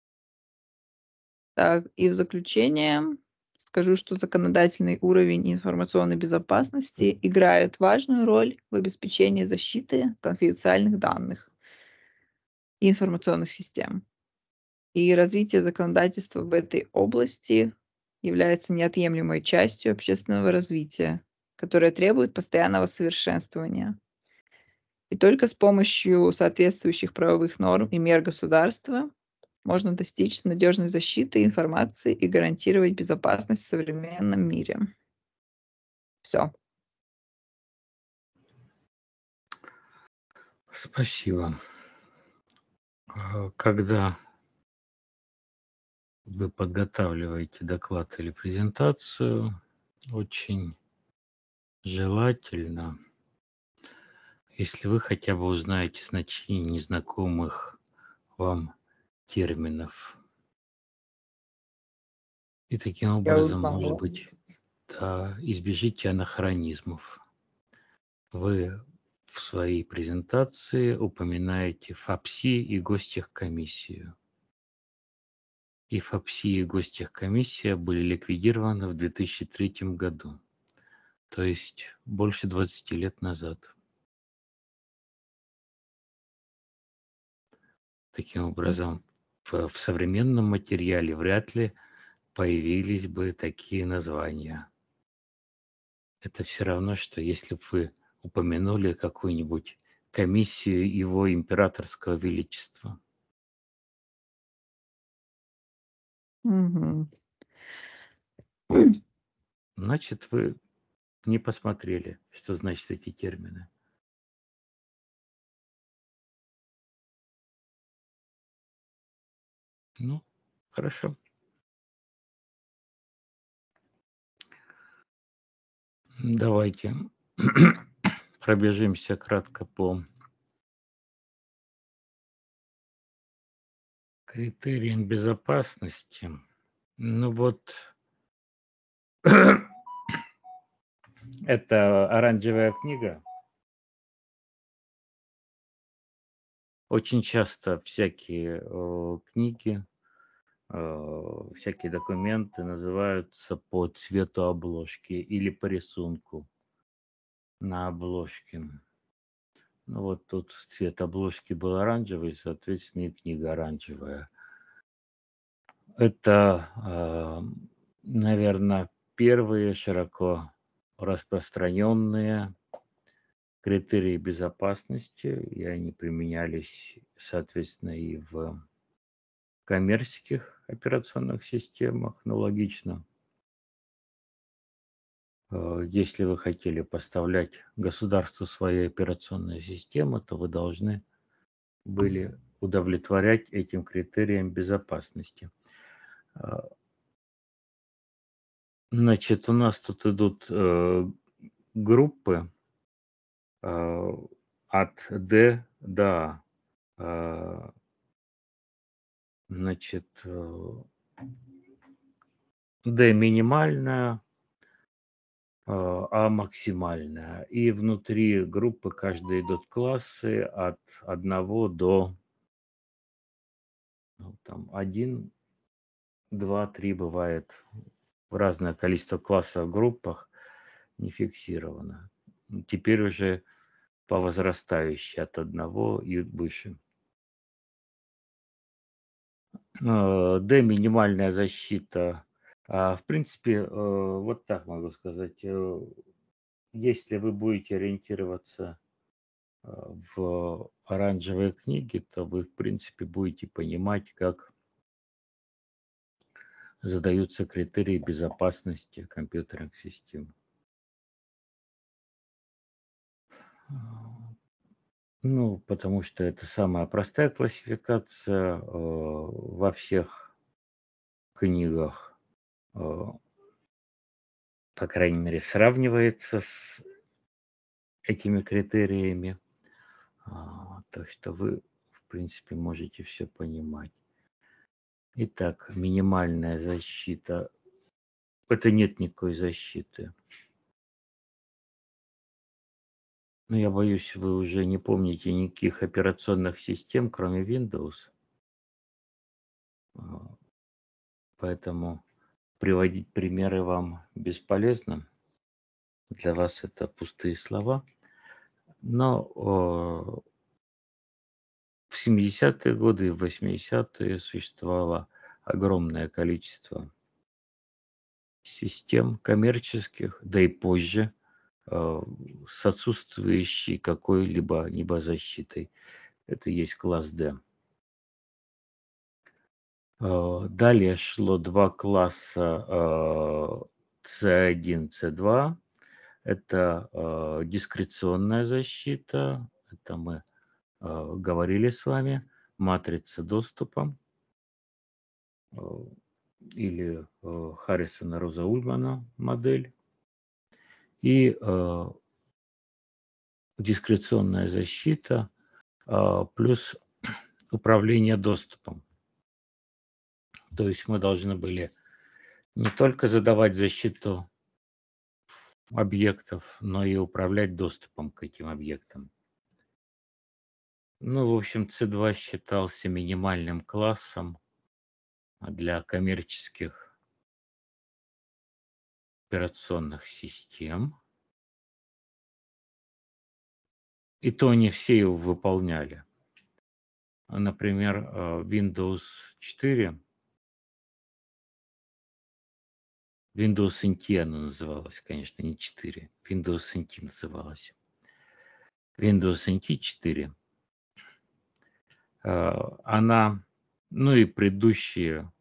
Так, и в заключение скажу, что законодательный уровень информационной безопасности играет важную роль в обеспечении защиты конфиденциальных данных и информационных систем. И развитие законодательства в этой области является неотъемлемой частью общественного развития, которое требует постоянного совершенствования. И только с помощью соответствующих правовых норм и мер государства можно достичь надежной защиты информации и гарантировать безопасность в современном мире. Все. Спасибо. Когда вы подготавливаете доклад или презентацию, очень желательно, если вы хотя бы узнаете значение незнакомых вам терминов. И таким образом, может быть, избежите анахронизмов. Вы в своей презентации упоминаете ФАПСИ и Гостехкомиссию. И ФАПСИ и Гостехкомиссия были ликвидированы в 2003 году, то есть больше 20 лет назад. Таким образом, в современном материале вряд ли появились бы такие названия. Это все равно, что если бы вы упомянули какую-нибудь комиссию его императорского величества. Угу. Значит, вы не посмотрели, что значат эти термины. Ну, хорошо. Давайте пробежимся кратко по критериям безопасности. Ну вот, это оранжевая книга. Очень часто всякие книги, всякие документы называются по цвету обложки или по рисунку на обложке. Ну вот тут цвет обложки был оранжевый, соответственно, и книга оранжевая. Это, наверное, первые широко распространенные критерии безопасности, и они применялись, соответственно, и в коммерческих операционных системах, ну, логично. Если вы хотели поставлять государству свои операционные системы, то вы должны были удовлетворять этим критериям безопасности. Значит, у нас тут идут группы от D до А. Значит, D минимальная, А максимальная. И внутри группы каждые идут классы от 1 до там 1, 2, 3 бывает. Разное количество классов в группах не фиксировано. Теперь уже по возрастающей от 1 и выше. D минимальная защита. В принципе, вот так могу сказать. Если вы будете ориентироваться в оранжевой книге, то вы, в принципе, будете понимать, как задаются критерии безопасности компьютерных систем. Ну, потому что это самая простая классификация во всех книгах. по крайней мере, сравнивается с этими критериями. Так что вы, в принципе, можете все понимать. Итак, минимальная защита. Это нет никакой защиты. Но я боюсь, вы уже не помните никаких операционных систем, кроме Windows. Поэтому приводить примеры вам бесполезно. Для вас это пустые слова. Но в 70-е годы и в 80-е существовало огромное количество систем коммерческих, да и позже, с отсутствующей какой-либо защитой. Это есть класс D. Далее шло два класса C1, C2. Это дискреционная защита. Это мы говорили с вами. Матрица доступа. Или Харрисона Роза Ульмана модель. И дискреционная защита плюс управление доступом. То есть мы должны были не только задавать защиту объектов, но и управлять доступом к этим объектам. Ну, в общем, C2 считался минимальным классом для коммерческих операционных систем. И то не все его выполняли. Например, Windows 4, Windows NT она называлась, конечно, не 4, Windows NT называлась. Windows NT 4, она, ну и предыдущие,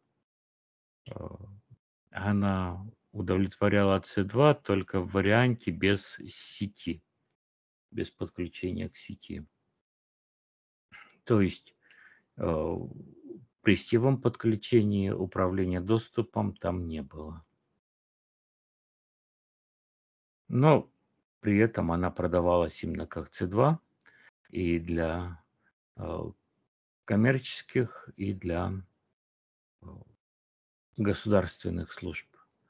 она удовлетворяла C2 только в варианте без сети, без подключения к сети. То есть при сетевом подключении управления доступом там не было. Но при этом она продавалась именно как C2 и для коммерческих, и для государственных служб.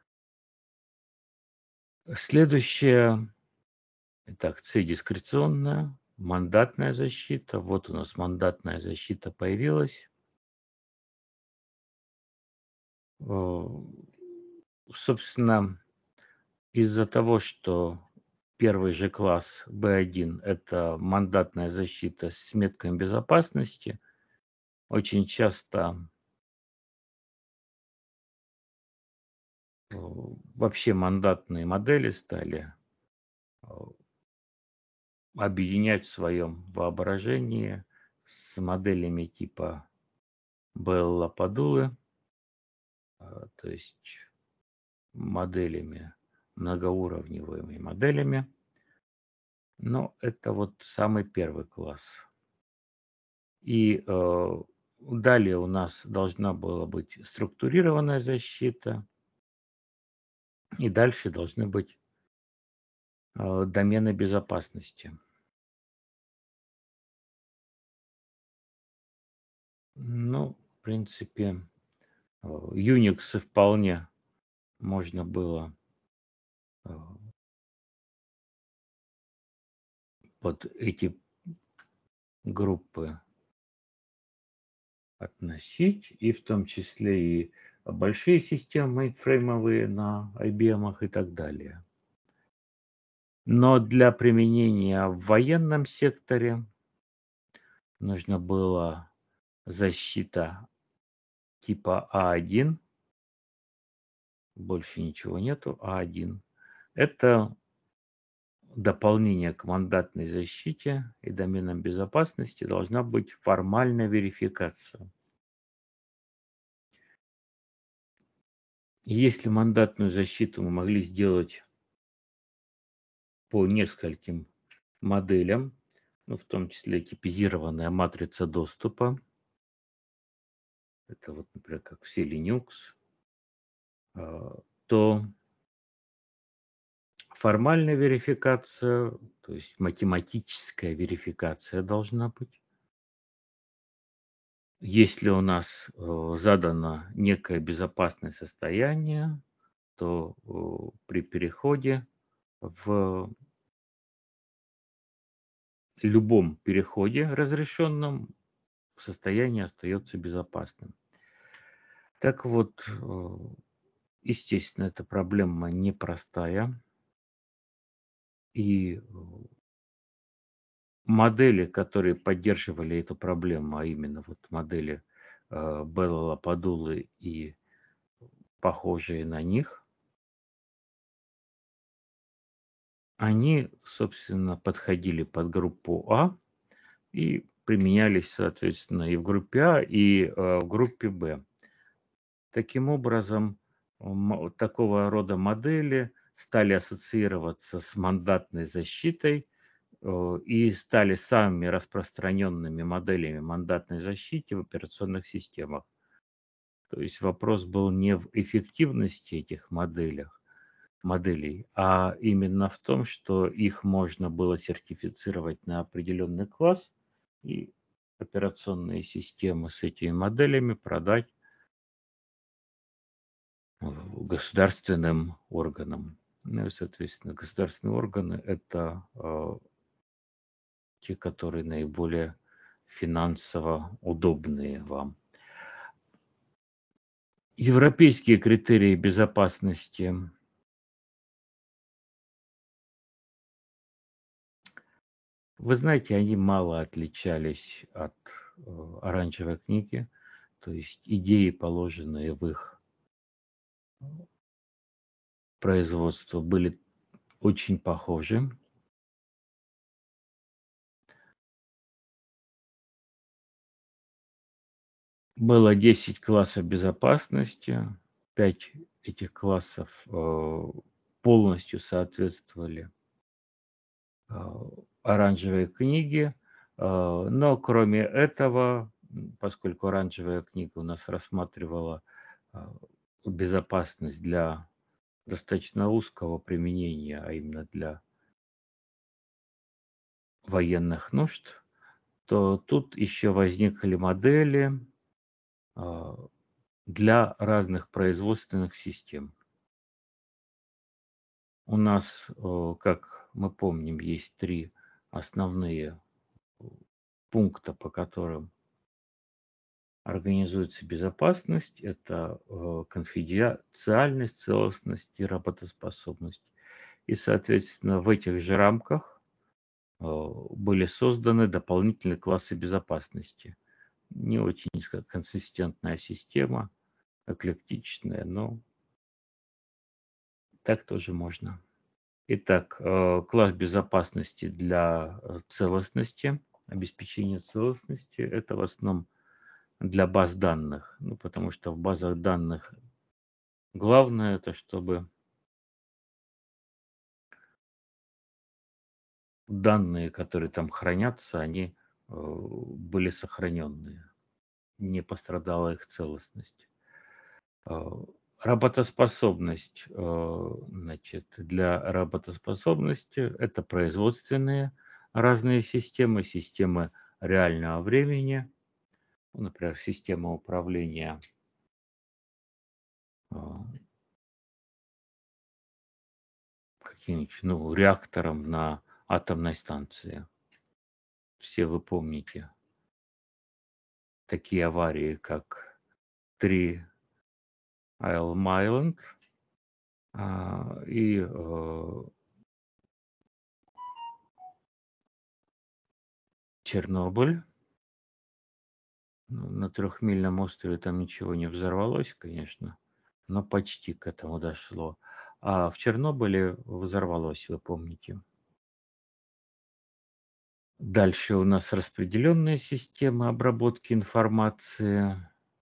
Следующее, итак, C дискреционная, мандатная защита. Вот у нас мандатная защита появилась. Собственно, из-за того, что первый же класс B1 – это мандатная защита с меткой безопасности, очень часто вообще мандатные модели стали объединять в своем воображении с моделями типа Белла Падулы, то есть моделями, многоуровневыми моделями. Но это вот самый первый класс. И далее у нас должна была быть структурированная защита. И дальше должны быть домены безопасности. Ну, в принципе, Unix вполне можно было под эти группы относить, и в том числе и большие системы мейнфреймовые на IBM и так далее. Но для применения в военном секторе нужно было защита типа А1. Больше ничего нету. А1. Это дополнение к мандатной защите и доменам безопасности должна быть формальная верификация. Если мандатную защиту мы могли сделать по нескольким моделям, ну, в том числе типизированная матрица доступа, это вот, например, как все Linux, то формальная верификация, то есть математическая верификация должна быть. Если у нас задано некое безопасное состояние, то при переходе в любом переходе разрешенном состояние остается безопасным. Так вот, естественно, эта проблема непростая. И модели, которые поддерживали эту проблему, а именно вот модели Белла Лападулы и похожие на них, они, собственно, подходили под группу А и применялись, соответственно, и в группе А, и в группе Б. Таким образом, такого рода модели стали ассоциироваться с мандатной защитой и стали самыми распространенными моделями мандатной защиты в операционных системах. То есть вопрос был не в эффективности этих моделей, а именно в том, что их можно было сертифицировать на определенный класс и операционные системы с этими моделями продать государственным органам. Ну и, соответственно, государственные органы – это те, которые наиболее финансово удобные вам. Европейские критерии безопасности. Вы знаете, они мало отличались от оранжевой книги, то есть идеи, положенные в их производство, были очень похожи. Было 10 классов безопасности, 5 этих классов полностью соответствовали оранжевой книге, но кроме этого, поскольку оранжевая книга у нас рассматривала безопасность для достаточно узкого применения, а именно для военных нужд, то тут еще возникли модели для разных производственных систем. У нас, как мы помним, есть 3 основные пункта, по которым организуется безопасность. Это конфиденциальность, целостность и работоспособность. И, соответственно, в этих же рамках были созданы дополнительные классы безопасности. Не очень консистентная система, эклектичная, но так тоже можно. Итак, класс безопасности для целостности, обеспечения целостности – это в основном для баз данных. Ну, потому что в базах данных главное это, чтобы данные, которые там хранятся, они были сохраненные, не пострадала их целостность. Работоспособность, значит, для работоспособности это производственные разные системы, системы реального времени, например, система управления каким-нибудь реактором на атомной станции. Все вы помните такие аварии, как 3 Elm Island и Чернобыль. На 3-мильном острове там ничего не взорвалось, конечно, но почти к этому дошло. А в Чернобыле взорвалось, вы помните. Дальше у нас распределенные системы обработки информации,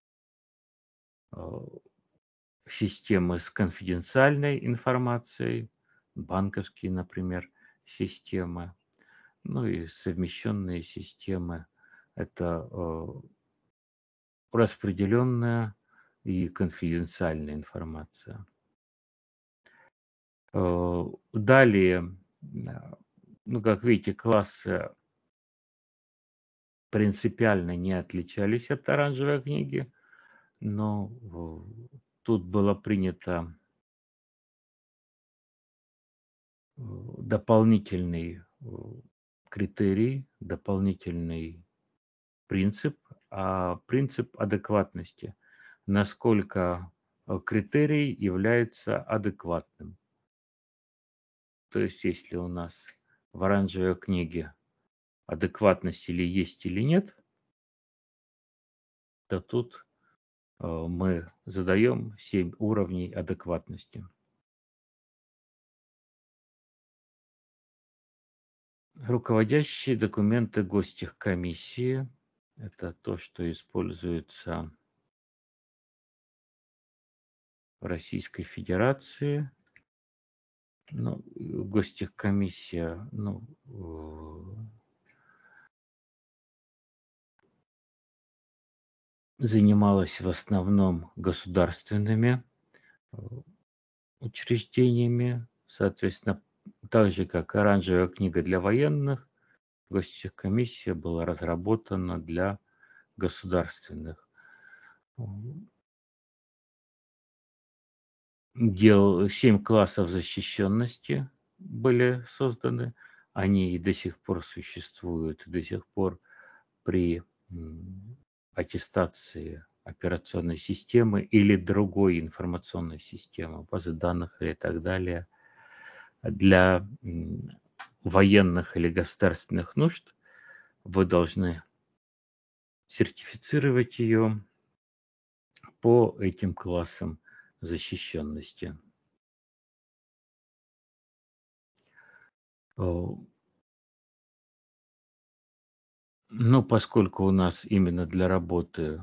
системы с конфиденциальной информацией, банковские, например, системы, ну и совмещенные системы. Это распределенная и конфиденциальная информация. Далее, ну, как видите, классы принципиально не отличались от оранжевой книги, но тут было принято дополнительный критерий, дополнительный принцип, принцип адекватности. Насколько критерий является адекватным. То есть, если у нас в оранжевой книге адекватность или есть, или нет, то тут мы задаем 7 уровней адекватности. Руководящие документы гостехкомиссии – это то, что используется в Российской Федерации. Ну, гостехкомиссия, занималась в основном государственными учреждениями, соответственно, так же, как оранжевая книга для военных, гостехкомиссия была разработана для государственных дел. 7 классов защищенности были созданы, они и до сих пор существуют, до сих пор при аттестации операционной системы или другой информационной системы, базы данных и так далее, для военных или государственных нужд вы должны сертифицировать ее по этим классам защищенности. Ну, поскольку у нас именно для работы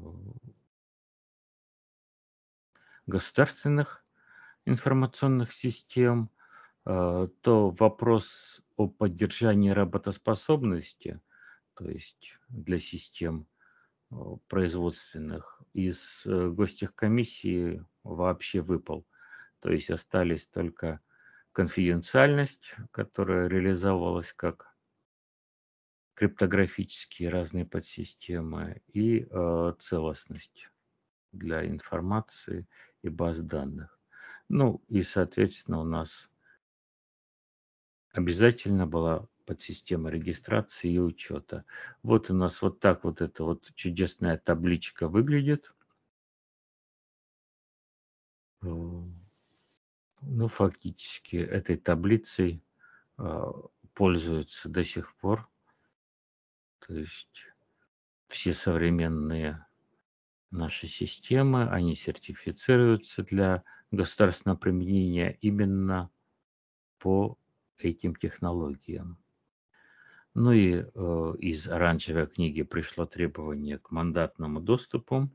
государственных информационных систем, то вопрос о поддержании работоспособности, то есть для систем производственных, из гостехкомиссии вообще выпал. То есть остались только конфиденциальность, которая реализовывалась как криптографические разные подсистемы, и целостность для информации и баз данных. Ну и, соответственно, у нас обязательно была подсистема регистрации и учета. Вот у нас вот так вот эта вот чудесная табличка выглядит. Ну, фактически этой таблицей пользуются до сих пор. То есть все современные наши системы, они сертифицируются для государственного применения именно по этим технологиям. Ну и из оранжевой книги пришло требование к мандатному доступу.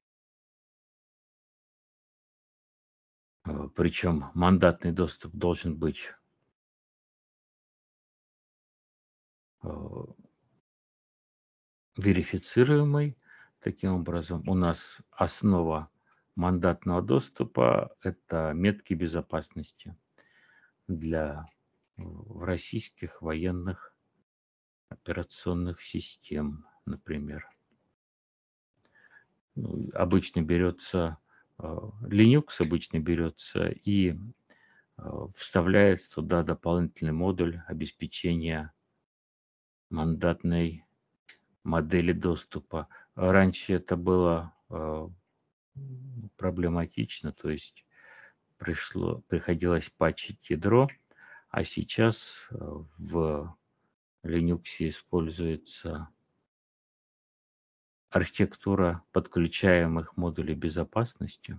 Причем мандатный доступ должен быть верифицируемый. Таким образом, у нас основа мандатного доступа – это метки безопасности для российских военных операционных систем, например. Обычно берется Linux, обычно берется и вставляется туда дополнительный модуль обеспечения мандатной модели доступа. Раньше это было проблематично, то есть приходилось патчить ядро, а сейчас в Linux используется архитектура подключаемых модулей безопасности,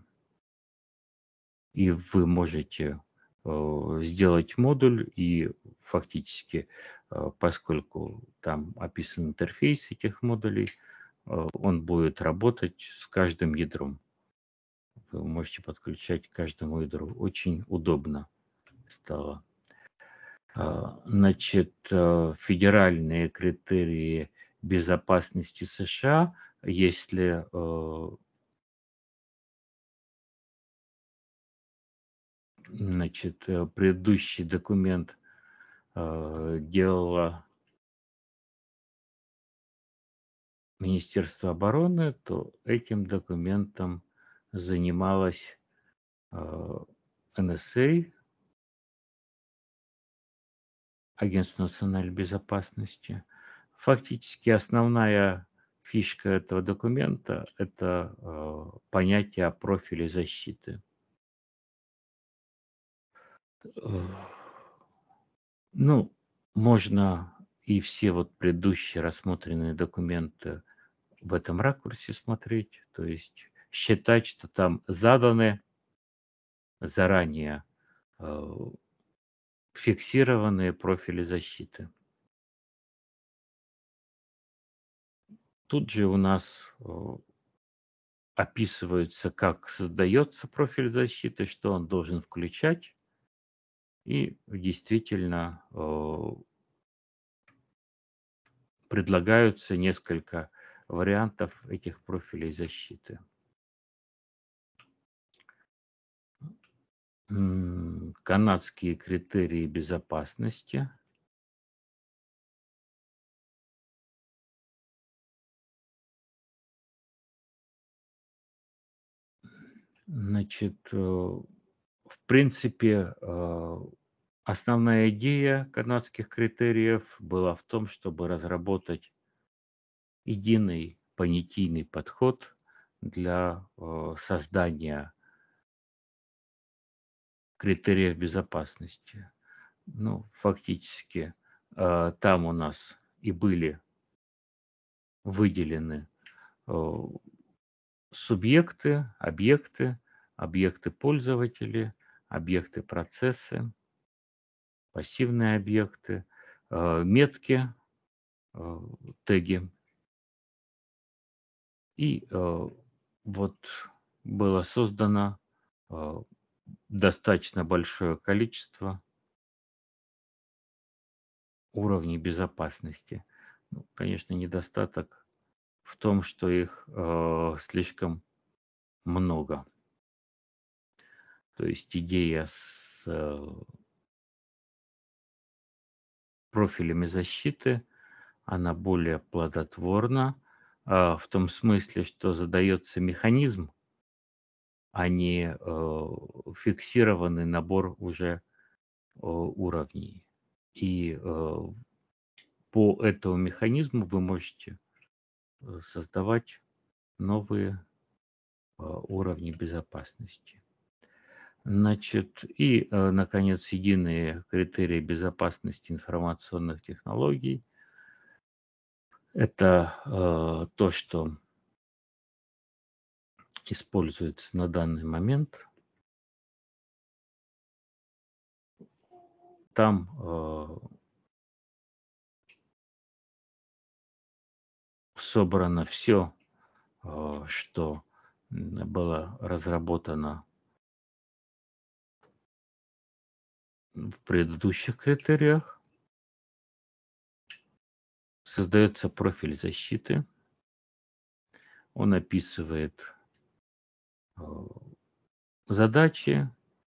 и вы можете сделать модуль, и фактически, поскольку там описан интерфейс этих модулей, он будет работать с каждым ядром. Вы можете подключать к каждому ядру. Очень удобно стало. Значит, федеральные критерии безопасности США, если Значит, предыдущий документ делало Министерство обороны, то этим документом занималась НСА, Агентство национальной безопасности. Фактически основная фишка этого документа – это понятие о профиле защиты. Ну, можно и все вот предыдущие рассмотренные документы в этом ракурсе смотреть, то есть считать, что там заданы заранее фиксированные профили защиты. Тут же у нас описывается, как создается профиль защиты, что он должен включать, и действительно предлагаются несколько вариантов этих профилей защиты. Канадские критерии безопасности. Значит, в принципе, основная идея канадских критериев была в том, чтобы разработать единый понятийный подход для создания критериев безопасности. Ну, фактически, там у нас и были выделены субъекты, объекты пользователи, объекты процессы, пассивные объекты, метки, теги. И вот было создано достаточно большое количество уровней безопасности. Ну, конечно, недостаток в том, что их слишком много. То есть идея с профилями защиты, она более плодотворна в том смысле, что задается механизм, а не фиксированный набор уже уровней. И по этому механизму вы можете создавать новые уровни безопасности. Значит, и, наконец, единые критерии безопасности информационных технологий. Это то, что используется на данный момент. Там собрано все, что было разработано в предыдущих критериях. Создается профиль защиты. Он описывает задачи,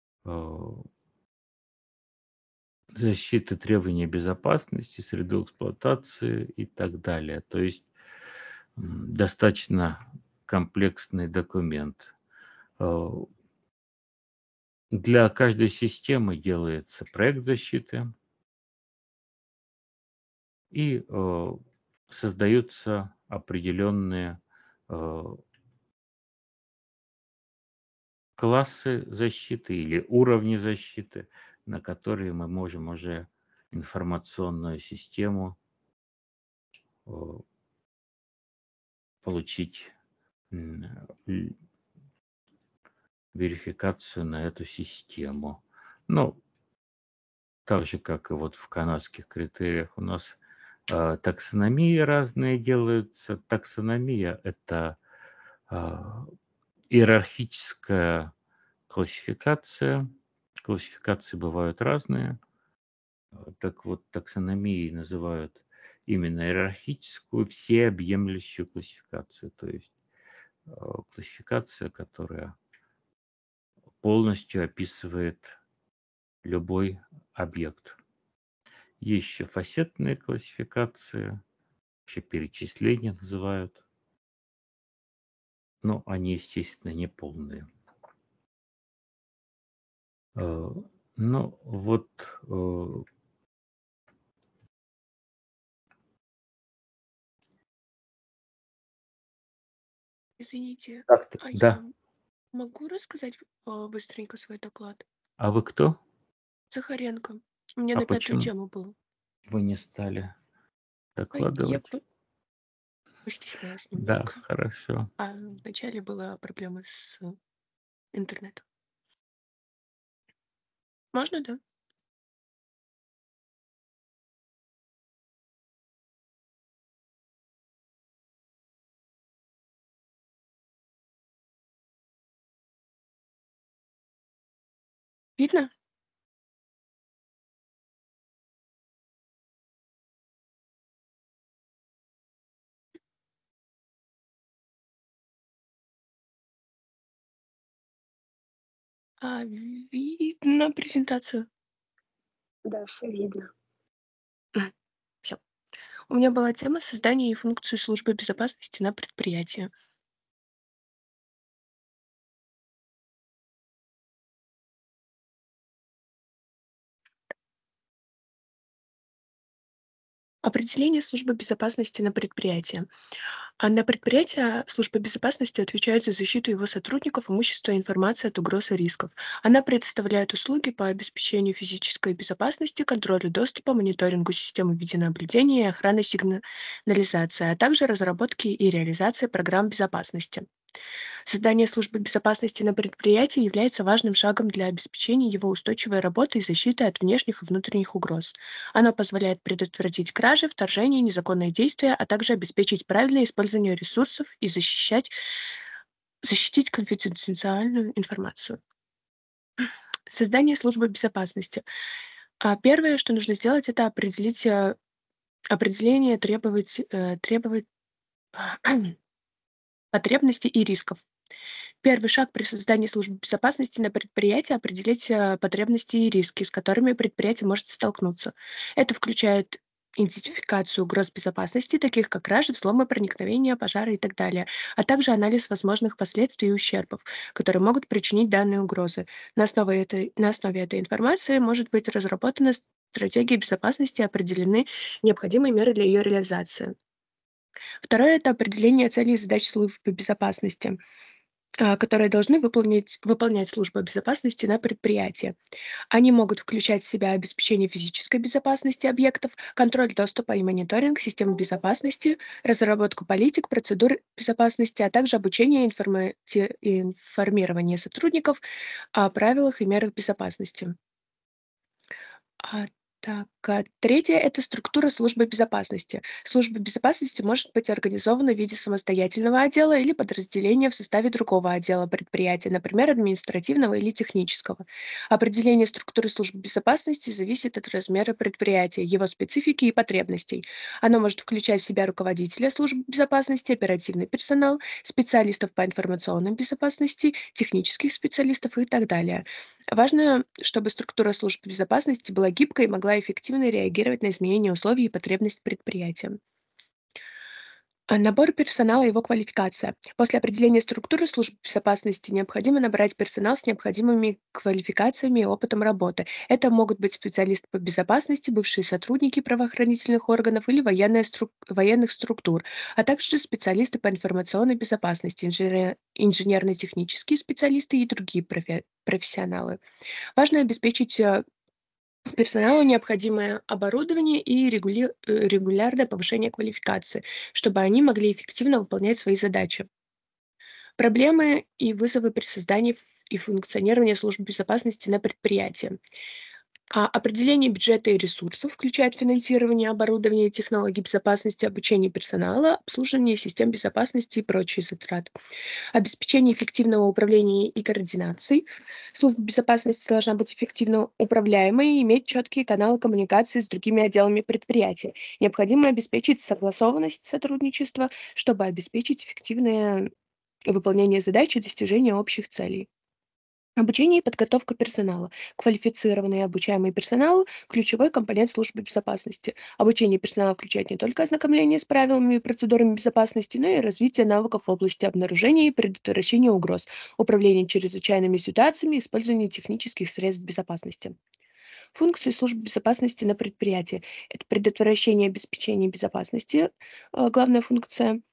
защиты, требования безопасности, среду эксплуатации и так далее. То есть достаточно комплексный документ. Для каждой системы делается проект защиты и создаются определенные классы защиты или уровни защиты, на которые мы можем уже информационную систему получить верификацию на эту систему. Ну, так же, как и вот в канадских критериях у нас таксономии разные делаются. Таксономия – это иерархическая классификация. Классификации бывают разные. Так вот, таксономией называют именно иерархическую, всеобъемлющую классификацию. То есть классификация, которая полностью описывает любой объект. Есть еще фасетные классификации, еще перечисления называют, но они, естественно, не полные. Ну вот Извините, как-то, а да. я могу рассказать быстренько свой доклад? А вы кто? Захаренко. Мне А на 5-ю почему тему был. вы не стали Я докладывать? постеснялась Да, немножко. хорошо. А вначале была проблема с интернетом. Можно, да? Видно? Видно презентацию? Да, все видно. Все. У меня была тема создания и функции службы безопасности на предприятии. Определение службы безопасности на предприятии. А на предприятии служба безопасности отвечает за защиту его сотрудников, имущества и информации от угроз и рисков. Она предоставляет услуги по обеспечению физической безопасности, контролю доступа, мониторингу системы видеонаблюдения и охраны сигнализации, а также разработки и реализации программ безопасности. Создание службы безопасности на предприятии является важным шагом для обеспечения его устойчивой работы и защиты от внешних и внутренних угроз. Оно позволяет предотвратить кражи, вторжения, незаконные действия, а также обеспечить правильное использование ресурсов и защитить конфиденциальную информацию. Создание службы безопасности. Первое, что нужно сделать, это определить определение требовать потребностей и рисков. Первый шаг при создании службы безопасности на предприятии — определить потребности и риски, с которыми предприятие может столкнуться. Это включает идентификацию угроз безопасности, таких как кражи, взломы, проникновения, пожары и так далее, а также анализ возможных последствий и ущербов, которые могут причинить данные угрозы. На основе этой информации может быть разработана стратегия безопасности и определены необходимые меры для ее реализации. Второе — это определение целей и задач службы безопасности, которые должны выполнять службы безопасности на предприятии. Они могут включать в себя обеспечение физической безопасности объектов, контроль доступа и мониторинг систем безопасности, разработку политик, процедур безопасности, а также обучение и информирование сотрудников о правилах и мерах безопасности. А, Третье — это структура службы безопасности. Служба безопасности может быть организована в виде самостоятельного отдела или подразделения в составе другого отдела предприятия, например, административного или технического. Определение структуры службы безопасности зависит от размера предприятия, его специфики и потребностей. Оно может включать в себя руководителя службы безопасности, оперативный персонал, специалистов по информационной безопасности, технических специалистов и так далее. Важно, чтобы структура службы безопасности была гибкой и могла эффективно реагировать на изменения условий и потребностей предприятия. Набор персонала и его квалификация. После определения структуры службы безопасности необходимо набрать персонал с необходимыми квалификациями и опытом работы. Это могут быть специалисты по безопасности, бывшие сотрудники правоохранительных органов или военных структур, а также специалисты по информационной безопасности, инженерно-технические специалисты и другие профессионалы. Важно обеспечить персоналу необходимое оборудование и регулярное повышение квалификации, чтобы они могли эффективно выполнять свои задачи. Проблемы и вызовы при создании и функционировании служб безопасности на предприятии. Определение бюджета и ресурсов включает финансирование оборудования, технологий безопасности, обучение персонала, обслуживание систем безопасности и прочие затраты. Обеспечение эффективного управления и координации. Служба безопасности должна быть эффективно управляемой и иметь четкие каналы коммуникации с другими отделами предприятия. Необходимо обеспечить согласованность сотрудничества, чтобы обеспечить эффективное выполнение задач и достижение общих целей. Обучение и подготовка персонала. Квалифицированный и обучаемый персонал– ключевой компонент службы безопасности. Обучение персонала включает не только ознакомление с правилами и процедурами безопасности, но и развитие навыков в области обнаружения и предотвращения угроз, управления чрезвычайными ситуациями и использования технических средств безопасности. Функции службы безопасности на предприятии– это предотвращение и обеспечение безопасности, главная функция.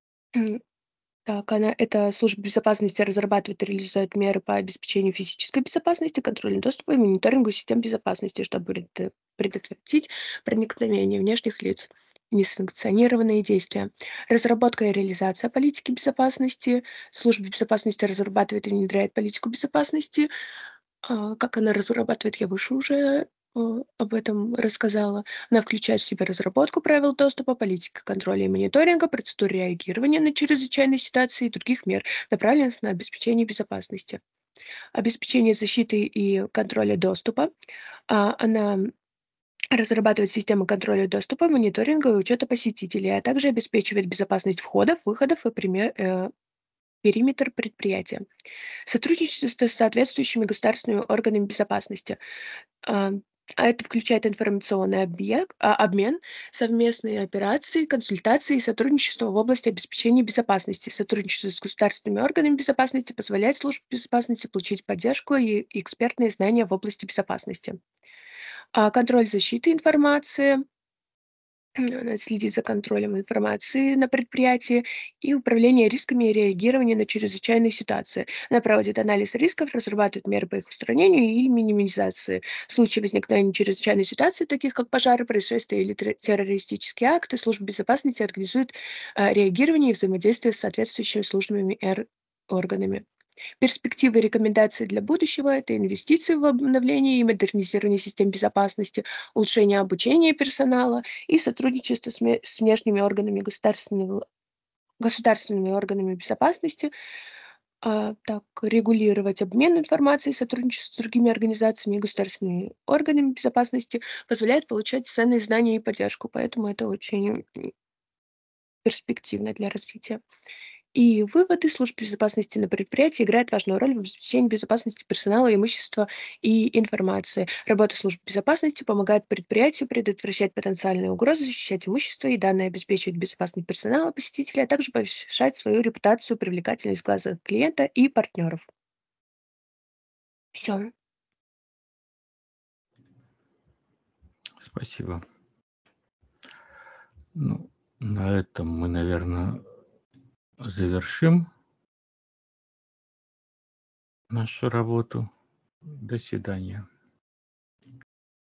Так, эта служба безопасности разрабатывает и реализует меры по обеспечению физической безопасности, контролю доступа и мониторингу систем безопасности, чтобы предотвратить проникновение внешних лиц. Несанкционированные действия. Разработка и реализация политики безопасности. Служба безопасности разрабатывает и внедряет политику безопасности. Как она разрабатывает, я выше уже об этом рассказала. Она включает в себя разработку правил доступа, политика контроля и мониторинга, процедуры реагирования на чрезвычайные ситуации и других мер, направленных на обеспечение безопасности. Обеспечение защиты и контроля доступа. Она разрабатывает системы контроля доступа, мониторинга и учета посетителей, а также обеспечивает безопасность входов, выходов и периметр предприятия. Сотрудничество с соответствующими государственными органами безопасности. А это включает информационный обмен, совместные операции, консультации и сотрудничество в области обеспечения безопасности. Сотрудничество с государственными органами безопасности позволяет службе безопасности получить поддержку и экспертные знания в области безопасности. Контроль защиты информации. Она следит за контролем информации на предприятии и управление рисками и реагирование на чрезвычайные ситуации. Она проводит анализ рисков, разрабатывает меры по их устранению и минимизации. В случае возникновения чрезвычайной ситуации, таких как пожары, происшествия или террористические акты, служба безопасности организует реагирование и взаимодействие с соответствующими службами и органами. Перспективы и рекомендации для будущего– это инвестиции в обновление и модернизирование систем безопасности, улучшение обучения персонала и сотрудничество с внешними органами государственными органами безопасности, так, регулировать обмен информацией, сотрудничество с другими организациями и государственными органами безопасности позволяет получать ценные знания и поддержку, поэтому это очень перспективно для развития. И выводы: службы безопасности на предприятии играют важную роль в обеспечении безопасности персонала, имущества и информации. Работа служб безопасности помогает предприятию предотвращать потенциальные угрозы, защищать имущество и данные, обеспечивать безопасность персонала, посетителей, а также повышать свою репутацию, привлекательность в глазах клиента и партнеров. Все. Спасибо. Ну, на этом мы, наверное, завершим нашу работу. До свидания.